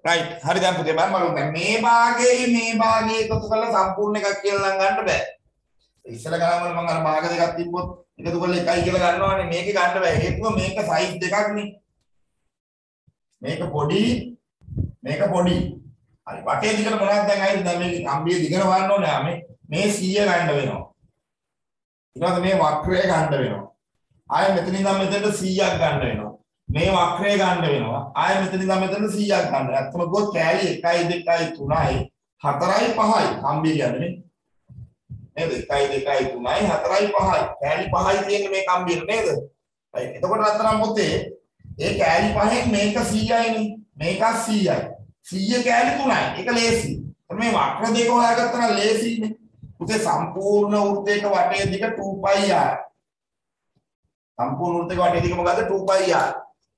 right හරි දැන් පුතේ මම බලමු දැන් මේ භාගයේ මේ භාගයේ එකතු කරලා සම්පූර්ණ එකක් කියලා නම් ගන්න බෑ ඉස්සෙල්ලා ගණන් වල මම අර භාග දෙකක් තිබ්බොත් එකතු කරලා එකයි කියලා ගන්නවානේ මේකේ ගන්න බෑ හේතුව මේක සයිස් දෙකක් නේ මේක පොඩි මේක පොඩි හරි වටේ දිගට මොනවද දැන් ආයේ දැන් මේක කම්බිය දිගට වන්න ඕනේ මේ මේ සීය ගන්න වෙනවා ඊළඟට මේ වක්‍රය ගන්න වෙනවා ආයෙ මෙතන ඉඳන් මෙතනට සීයක් ගන්න වෙනවා මේ වක්‍රය ගන්න වෙනවා ආයෙ මෙතන ඉඳන් මෙතනට සීයක් ගන්න. අත්තම ගොත් කෑලි එකයි දෙකයි තුනයි හතරයි පහයි කම්බිය කියන්නේ නේද? එකයි දෙකයි තුනයි හතරයි පහයි කෑලි පහයි තියෙන්නේ මේ කම්බියට නේද? right එතකොට අත්තරම් පොතේ ඒ කෑලි පහෙන් මේක සීයයිනේ මේක සීයයි සීය කෑලි තුනයි ඒක ලේසි. මේ වක්‍ර දෙක හොයාගත්තා නම් ලේසිනේ. පුතේ සම්පූර්ණ වෘත්තයක වටේ දිග two pi r සම්පූර්ණ වෘත්තයක වටේ දිග මොකද්ද two pi r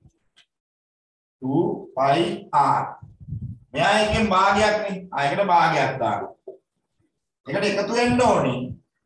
two pi r මෙයා එකෙන් භාගයක් නේ ආයකට භාගයක් දාන්න එකට එකතු වෙන්න ඕනේ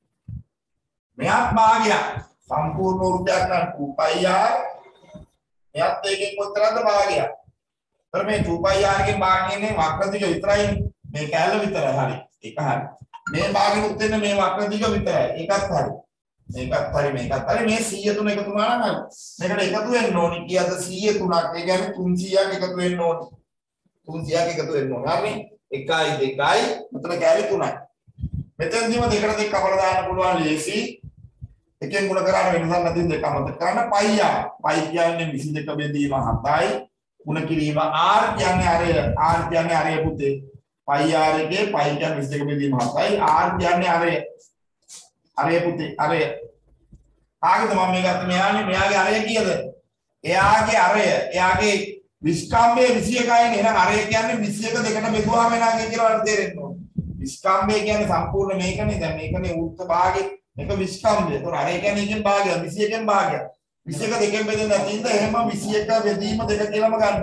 මෙයාත් භාගයක් සම්පූර්ණ වෘත්තයක් නම් two pi r මෙයාත් එකෙන් කොතරම්ද භාගයක් तर මේ two pi r එකෙන් භාගයනේ වක්‍ර දිග විතරයි මේ කැලල විතරයි හරි ඒක හරි මේ භාගෙනුත් වෙන මේ වක්‍ර දිග විතරයි ඒකත් හරි මේකත් හරි මේකත් හරි මේ සීය තුන එකතු වුණා නම් මේකට එකතු වෙන්න ඕනි කීයද සීය තුනක් ඒ කියන්නේ තුන්සීයක් එකතු වෙන්න ඕනි තුන්සීයක් එකතු වෙන්න ඕනි හරි එකයි දෙකයි මෙතන කැලි තුනයි මෙතෙන්දිම දෙකට දෙක කපලා දාන්න පුළුවන් ලේසි එකෙන් ගුණ කරාට වෙනසක් නැති දෙක අමතක කරන්න පයි ආ පයි කියන්නේ විසි දෙක බෙදීම හතයි ගුණ කිරීම r කියන්නේ අරය r කියන්නේ අරය පුතේ පයි r එකේ පයි කියන්නේ විසි දෙක බෙදීම හතයි r කියන්නේ අරය අරය පුතේ අරය ආගෙද මම මේ ගත්ත මෙයානේ මෙයාගේ අරය කීයද එයාගේ අරය එයාගේ විස්කම්බේ විසි එකයි නේ එහෙනම් අරය කියන්නේ විසි එක දෙකට බෙදුවාම එනාගේ කියලා වලට තේරෙන්න ඕනේ විස්කම්බේ කියන්නේ සම්පූර්ණ මේකනේ දැන් මේකනේ වෘත්ත භාගේ මේක විස්කම්බේ ඒතකොට අරය කියන්නේ එකෙන් භාගයක් විසි එකෙන් භාගයක් විසි එක දෙකෙන් බෙදෙන්න නැතිද එහෙම විසි එක බෙදීම දෙක කියලාම ගන්න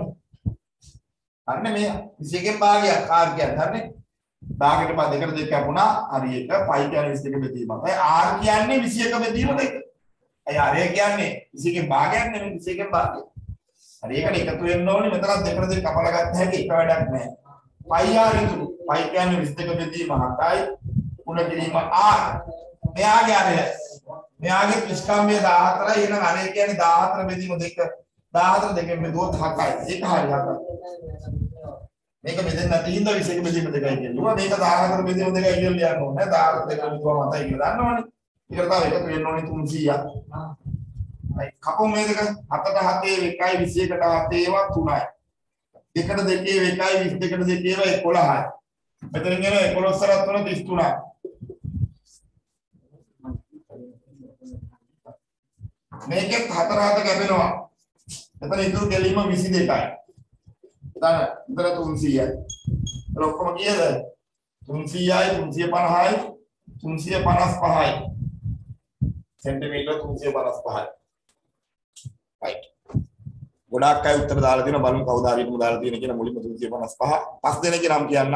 හරිනේ මේ විසි එකෙන් භාගයක් r කියන්නේ හරිනේ භාගයට පහ දෙකට දෙක කැපුණා හරි එක පයි කියන්නේ විසි එක බෙදීමක්. ඒ r කියන්නේ විසි එක බෙදීම දෙක. ඒ r කියන්නේ විසි එකෙන් භාගයක් නෙමෙයි විසි එකෙන් භාගයක්. හරි ඒකට එකතු වෙන්න ඕනේ මෙතනත් දෙකට දෙක කපලා ගත්ත හැකි එක වැඩක් නැහැ. පයි r ඉතුරු. පයි කියන්නේ විසි දෙක බෙදීම හතයි ගුණ කිරීම r. මෙයාගේ අරය. මෙයාගේ විස්කම්බය දාහතරයි එහෙනම් අරය කියන්නේ දාහතර බෙදීම දෙක. දාහතර දෙකෙන් බෙදුවොත් හතයි. ඒක හරි හතයි. මේක බෙදෙන්නේ නැති හින්දා විසි එක බෙදීම දෙකයි කියනවා. මේක දාහතර බෙදීම දෙකයි කියලා ලියන්න ඕනේ. දාහතර දෙක බෙදුවම හතයි කියලා දන්නවනේ. ඒකට තව එකතු වෙන්න ඕනේ තුන්සීයක්. right කපමු මේ දෙක හතට හතේ එකයි විසි එකට හතේවා තුනයි. දෙකට දෙකේ එකයි විසි දෙකට දෙකේවා එකොළහයි. මෙතනින් එන එකොළොස් සරත් තුන තිස් තුනයි. මේකෙත් හතර හත කැපෙනවා. එතන ඉතුරු ගැලීම විසි දෙකයි. දාන ඉතල තුන්සීයයි. ඒක ඔක්කොම කීයද? තුන්සීයයි තුන්සිය පනහයි තුන්සිය පනස් පහයි. සෙන්ටිමීටර තුන්සිය පනස් පහයි. right. ගොඩාක් අය උත්තර දාලා තියෙනවා බලමු කවුද හරියටම දාලා තියෙන කියන මුලින්ම තුන්සිය පනස් පහ. පස් දෙනෙක්ගේ නම් කියන්න.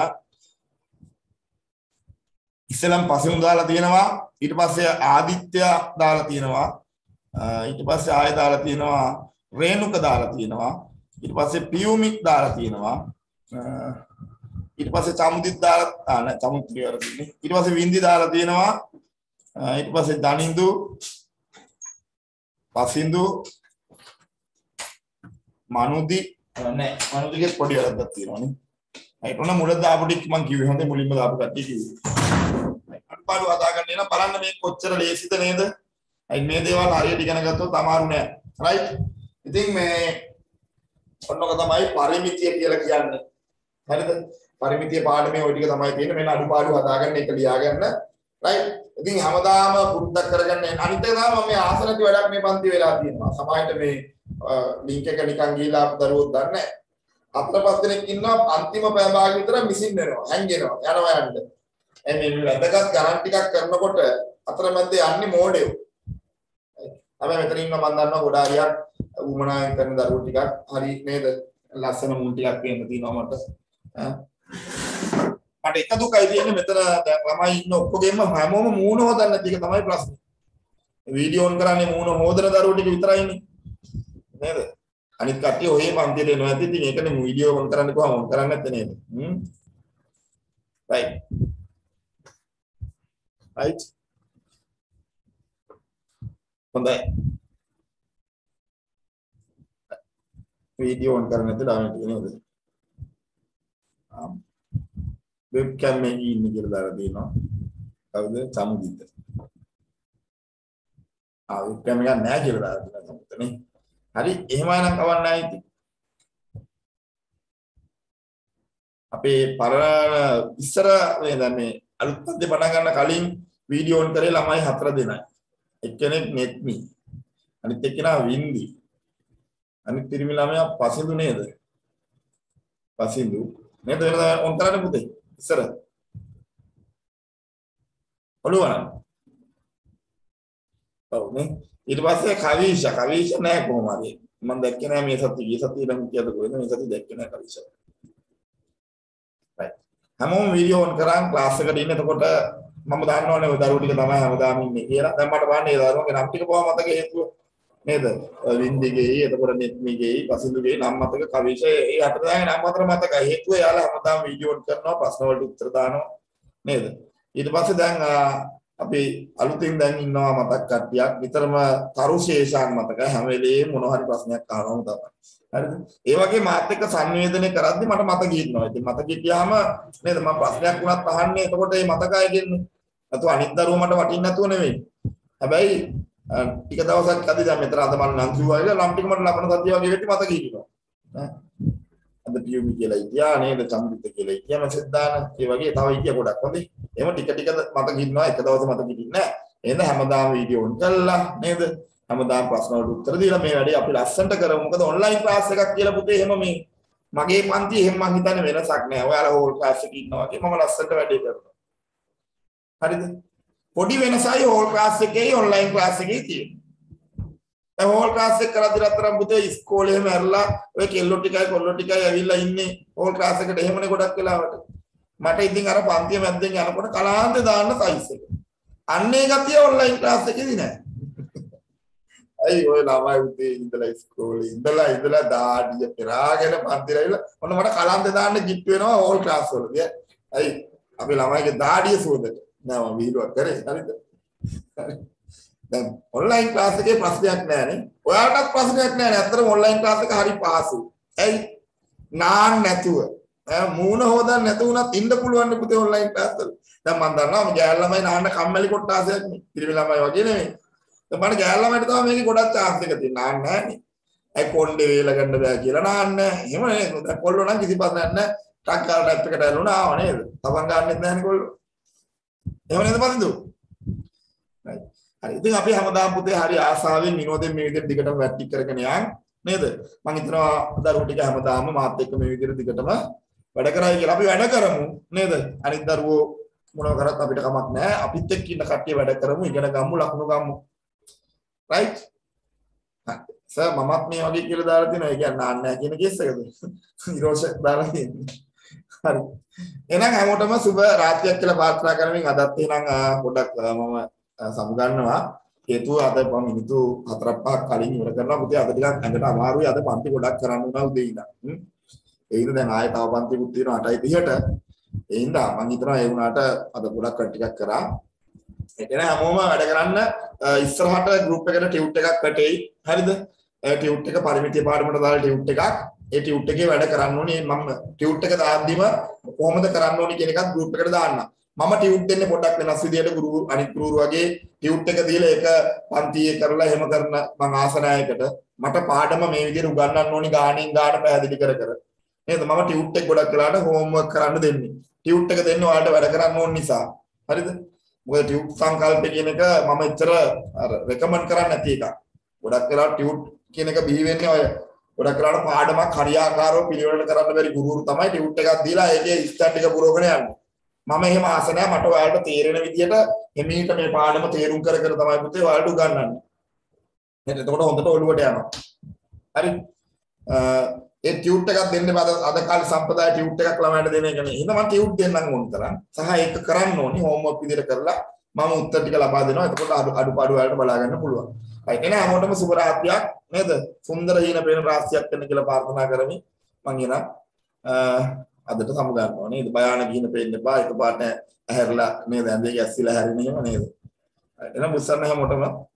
ඉස්සෙල්ලම පස්වෙනි දාලා තියෙනවා ඊට පස්සේ ආදිත්‍ය දාලා තියෙනවා ඊට පස්සේ ආය දාලා තියෙනවා රේණුක දාලා තියෙනවා ඊට පස්සේ පියුමික් දාලා තියෙනවා ඊට පස්සේ චමුදිත් දාලා නෑ චමුත් කියලා තියෙන්නේ ඊට පස්සේ වින්දි දාලා තියෙනවා ඊට පස්සේ දනින්දු පසින්දු මනුදි නෑ මනුදිගේ පොඩි වරද්දක් තියෙනවානේ ඒක උන මුල දාපු ටික මම කිව්වේ හොඳේ මුලින්ම දාපු කට්ටිය කිව්වේ අඩපාඩු හදාගන්න එන බලන්න මේ කොච්චර ලේසිද නේද අයි මේ දේවල් හරියට ඉගෙන ගත්තොත් අමාරු නෑ රයිට් ඉතින් මේ ඔන්නක තමයි පරිමිතිය කියලා කියන්නේ. හරිද? පරිමිතිය පාඩමේ ওই ටික තමයි තියෙන්නේ. මෙන්න අඩුපාඩු හදාගන්න එක ලියාගන්න. රයිට්? ඉතින් හැමදාම පුරුද්දක් කරගන්න. අනිත් එක තමයි මම මේ ආසනති වැඩක් මේ පන්ති වෙලා තියෙනවා. සමහරවිට මේ ලින්ක් එක නිකන් ගිහලා දරුවෝ දන්නේ නැහැ. හතර පහ දෙනෙක් ඉන්නවා අන්තිම පැය භාග විතර මිසින් වෙනවා. හැංගෙනවා. යනවා යන්න. ඒ මේ වැදගත් ගණන් ටිකක් කරනකොට අතරමැද යන්නේ මෝඩයෝ. හැබැයි මෙතන ඉන්න මම දන්නවා ගොඩාක් හරියක් උමනාවෙන් කරන දරුවෝ ටිකක් හරි නේද ලස්සන මුන් ටිකක් පේන්න තියෙනවා මට මට එක දුකයි තියෙන්නේ මෙතන දැන් ළමයි ඉන්න ඔක්කොගෙම හැමෝම මූණ හොදන්න නැති එක තමයි ප්‍රශ්නේ වීඩියෝ ඔන් කරන්නේ මූණ හොදන දරුවෝ ටික විතරයිනේ නේද අනිත් කට්ටිය ඔය පන්තියට එනවා ඇති. ඉතින් ඒකනේ වීඩියෝ ඔන් කරන්න කොහොම ඔන් කරන්නේ නැත්තේ නේද? හ්ම්. right. right. හොඳයි. වීඩියෝ ඔන් කරන්නේ නැත්නම් ඩවුන්ලෝඩ් කරන්නේ නේද? ආ වෙබ්කැම් එකේ ඉන්නේ කියලා දාලා තියෙනවා. කවුද? සමුදිත. ආ වෙබ්කැම් එකක් නැහැ කියලා දාලා තියෙනවා සමුදිත නේ. හරි එහෙමනම් කවන්න නැහැ ඉතින්. අපේ පරණ ඉස්සර මේ දැන් මේ අලුත් පන්ති පටන් ගන්න කලින් වීඩියෝ ඔන් කරේ ළමයි හතර දෙනයි. එක්කෙනෙක් නෙත්මි. අනිත් එක්කෙනා වින්දි. අනිත් පිරිමි ළමයා පසින්දු නේද? පසින්දු. නේද වෙනද ඔන් කරන්න පුතේ? ඉස්සර. ඔළුවන. ඔව් නේ. ඊට පස්සේ කවිෂ කවිෂ නෑ කොහොම හරි. මම දැක්කේ නෑ මේ සතිය. ගිය සතියේ නම් කියද කොහෙද මේ සතිය දැක්කේ නෑ කවිෂ. right. හැමෝම වීඩියෝ ඔන් කරන් ක්ලාස් එකට ඉන්න. එතකොට මම දන්නවනේ ඔය දරුවෝ ටික තමයි හැමදාම ඉන්නේ කියලා. දැන් මට බලන්න ඒ දරුවෝගේ නම් ටික පොවා මතක හේතුව නේද? වින්දිගේ, එතකොට නෙත්මිගේ, පසින්දුගේ නම් මතක කවිෂ ඒ අතර දාගෙන නම් අතර මතක හේතුව යාලා හැමදාම වීඩියෝ ඔන් කරනවා, ප්‍රශ්න වලට උත්තර දානවා නේද? ඊට පස්සේ දැන් අපි අලුතින් දැන් ඉන්නවා මතක් කට්ටියක් නිතරම තරුශේෂාන් මතක හැම වෙලේම මොන හරි ප්‍රශ්නයක් අහනවම තමයි. හරිද? ඒ වගේ මාත් එක්ක සංවේදනය කරද්දි මට මතක ඉන්නවා. ඉතින් මතක ගියාම නේද මම ප්‍රශ්නයක් වුණත් අහන්නේ එතකොට මේ මතකය ගෙන්නේ. නැතු අනිත් දරුවෝ මට වටින්නේ නැතුව නෙවෙයි. හැබැයි ටික දවසක් අද දැන් මෙතන අද මම නම් කිව්වා නම් ටික මට ලබන සතිය වගේ වෙtti මතක ඉන්නවා. ඈ අද පියුමි කියලා ඉතියා නේද සම්පිත කියලා ඉතියා මැසේජ් දාන ඒ වගේ තව ඉතියා ගොඩක් හොඳයි. එහෙම ටික ටික මතක ඉන්නවා එක දවස් මතක ඉන්නේ නැහැ. එහෙනම් හැමදාම වීඩියෝ ඔන් කළා නේද? හැමදාම ප්‍රශ්න වලට උත්තර දීලා මේ වැඩේ අපි ලස්සනට කරමු. මොකද ඔන්ලයින් ක්ලාස් එකක් කියලා පුතේ එහෙම මේ මගේ පන්ති එහෙම මං හිතන්නේ වෙනසක් නෑ. ඔයාලා හෝල් ක්ලාස් එකේ ඉන්නවා වගේ මම ලස්සනට වැඩේ කරනවා. හරිද? පොඩි වෙනසයි හෝල් ක්ලාස් එකේ ඔන්ලයින් ක්ලාස් එකේ තියෙන්නේ. දැන් හෝල් ක්ලාස් එක කරද්දී රත්තරන් පුතේ ඉස්කෝලේම ඇරලා ඔය කෙල්ලෝ ටිකයි කොල්ලෝ ටිකයි ඇවිල්ලා ඉන්නේ හෝල් ක්ලාස් එකට එහෙමනේ ගොඩක් වෙලාවට. මට ඉතින් අර පන්තිය මැද්දෙන් යනකොට කලාන්තේ දාන්න සයිස් එක. අන්නේ ගතිය ඔන්ලයින් ක්ලාස් එකේදී නෑ. අයි ඔය ළමයි උදේ ඉඳලා ඉස්කෝලේ ඉඳලා ඉඳලා දාඩිය පෙරාගෙන පන්තිර ඇවිල්ලා ඔන්න මට කලන්තේ දාන්න කිට් වෙනවා හෝල් ක්ලාස් වලදී. අයි අපේ ළමයිගේ දාඩිය සුවඳට. නෑ මම වීඩියෝ කරේ හරිද? දැන් ඔන්ලයින් ක්ලාස් එකේ ප්‍රශ්නයක් නෑනේ. ඔයාලටත් ප්‍රශ්නයක් නෑනේ. අතරම ඔන්ලයින් ක්ලාස් එක හරි පහසුයි. ඇයි? නාන්න නැතුව. ඈ මූණ හොදන්න නැතුණත් ඉන්න පුළුවන් නේ පුතේ ඔන්ලයින් ක්ලාස් වල. දැන් මම දන්නවා මේ ගෑල් ළමයි නාන්න කම්මැලි කොට්ටාසයක් නේ. පිරිමි ළමයි වගේ නෙමෙයි. මට ගෑල් ළමයිට තමයි මේකේ ගොඩක් chance එක තියෙන්නේ. නාන්න නෑනේ. ඒ කොණ්ඩේ වේල ගන්න බෑ කියලා නාන්න. එහෙම නේද? දැන් කොල්ලෝ නම් කිසි ප්‍රශ්නයක් නෑ. ටක් කාලා ටැප් එකට ඇල්ලුණා ආව නේද? තවන් ගන්නෙත් නෑනේ කොල්ලෝ. එහෙම නේද පරිදු? right. හරි. ඉතින් අපි හැමදාම පුතේ හරි ආසාවෙන් විනෝදයෙන් මේ විදිහට දිගටම වැටි කරගෙන යන් නේද? මම හිතනවා දරුවෝ ටික හැමදාම මාත් එක්ක මේ විදිහට දිගටම වැඩ කරයි කියලා. අපි වැඩ කරමු නේද? අනිත් දරුවෝ මොනවා කරත් අපිට කමක් නැහැ. අපිත් එක්ක ඉන්න කට්ටිය වැඩ කරමු, ඉගෙන ගමු, ලකුණු ගමු. right? හරි. සර් මමත් මේ වගේ කියලා දාලා තියෙනවා. ඒ කියන්නේ නාන්න නැහැ කියන කේස් එකද? ඉරෝෂ දාලා තියෙන්නේ. හරි. එහෙනම් හැමෝටම සුබ රාත්‍රියක් කියලා ප්‍රාර්ථනා කරමින් අදත් එහෙනම් පොඩ්ඩක් මම සමුගන්නවා. හේතුව අද මම මිනිත්තු හතරක් පහක් කලින් ඉවර කරනවා. පුතේ අද ටිකක් ඇඟට අමාරුයි. අද පන්ති ගොඩක් කරන්න උනා උදේ ඉඳන්. ඒ හින්දා දැන් ආයෙ තව පන්තිකුත් තියෙනවා අටයි තිහට. ඒ හින්දා මම හිතනවා ඒ වුණාට අද ගොඩක් ටිකක් කරා. ඒ කියන්නේ හැමෝම වැඩ කරන්න ඉස්සරහට ගෲප් එකට ටියුට් එකක් කටෙයි. හරිද? ඒ ටියුට් එක පරිමිතිය පාඩමට දාලා ටියුට් එකක්. ඒ ටියුට් එකේ වැඩ කරන්න ඕනේ. මම ටියුට් එක දාද්දිම කොහොමද කරන්න ඕනේ කියන එකත් ගෲප් එකට දාන්න. මම ටියුට් දෙන්නේ පොඩ්ඩක් වෙනස් විදියට ගුරු අනිත් ගුරු වගේ ටියුට් එක දීලා ඒක පන්තියේ කරලා එහෙම කරන මම ආසනායකට මට පාඩම මේ විදියට උගන්වන්න ඕනි ගාණින් ගාණ පැහැදිලි කර කර නේද මම ටියුට් එක ගොඩක් වෙලාට හෝම්වර්ක් කරන්න දෙන්නේ ටියුට් එක දෙන්න ඔයාලට වැඩ කරන්න ඕන නිසා හරිද මොකද ටියුට් සංකල්ප කියන එක මම එච්චර අර රෙකමන්ඩ් කරන්නේ නැති එකක් ගොඩක් වෙලාට ටියුට් කියන එක බිහි වෙන්නේ ඔය ගොඩක් වෙලාට පාඩමක් හරියාකාරව පිළිවෙලට කරන්න බැරි ගුරුවරු තමයි ටියුට් එකක් දීලා ඒකේ ස්ටැට් එක පුරවගෙන යන්නේ මම එහෙම ආස නැහැ මට ඔයාලට තේරෙන විදියට එමීට මේ පාඩම තේරුම් කර කර තමයි පුතේ ඔයාලට උගන්වන්නේ. නේද? එතකොට හොඳට ඔළුවට යනවා. හරි. ඒ ටියුට් එකක් දෙන්න බෑ අද කාලේ සම්ප්‍රදාය ටියුට් එකක් ළමයින්ට දෙන එක නේ. එහෙනම් මම ටියුට් දෙන්නම් ඕන තරම්. සහ ඒක කරන්න ඕනි හෝම්වර්ක් විදියට කරලා මම උත්තර ටික ලබා දෙනවා. එතකොට අඩු අඩුපාඩු වලට බලා ගන්න පුළුවන්. right එන හැමෝටම සුබ රාත්‍රියක් නේද? සුන්දර හීන පේන රාත්‍රියක් වෙන්න කියලා ප්‍රාර්ථනා කරමි. මම එන අදට සමු ගන්නවා නේද? භයානක හීන පේන්න එපා. එකපාරට ඇහැරලා නේද? ඇඳේ ගැස්සිලා හැරෙන්නේ නේද? right එන මුස්සන්න හැමෝටම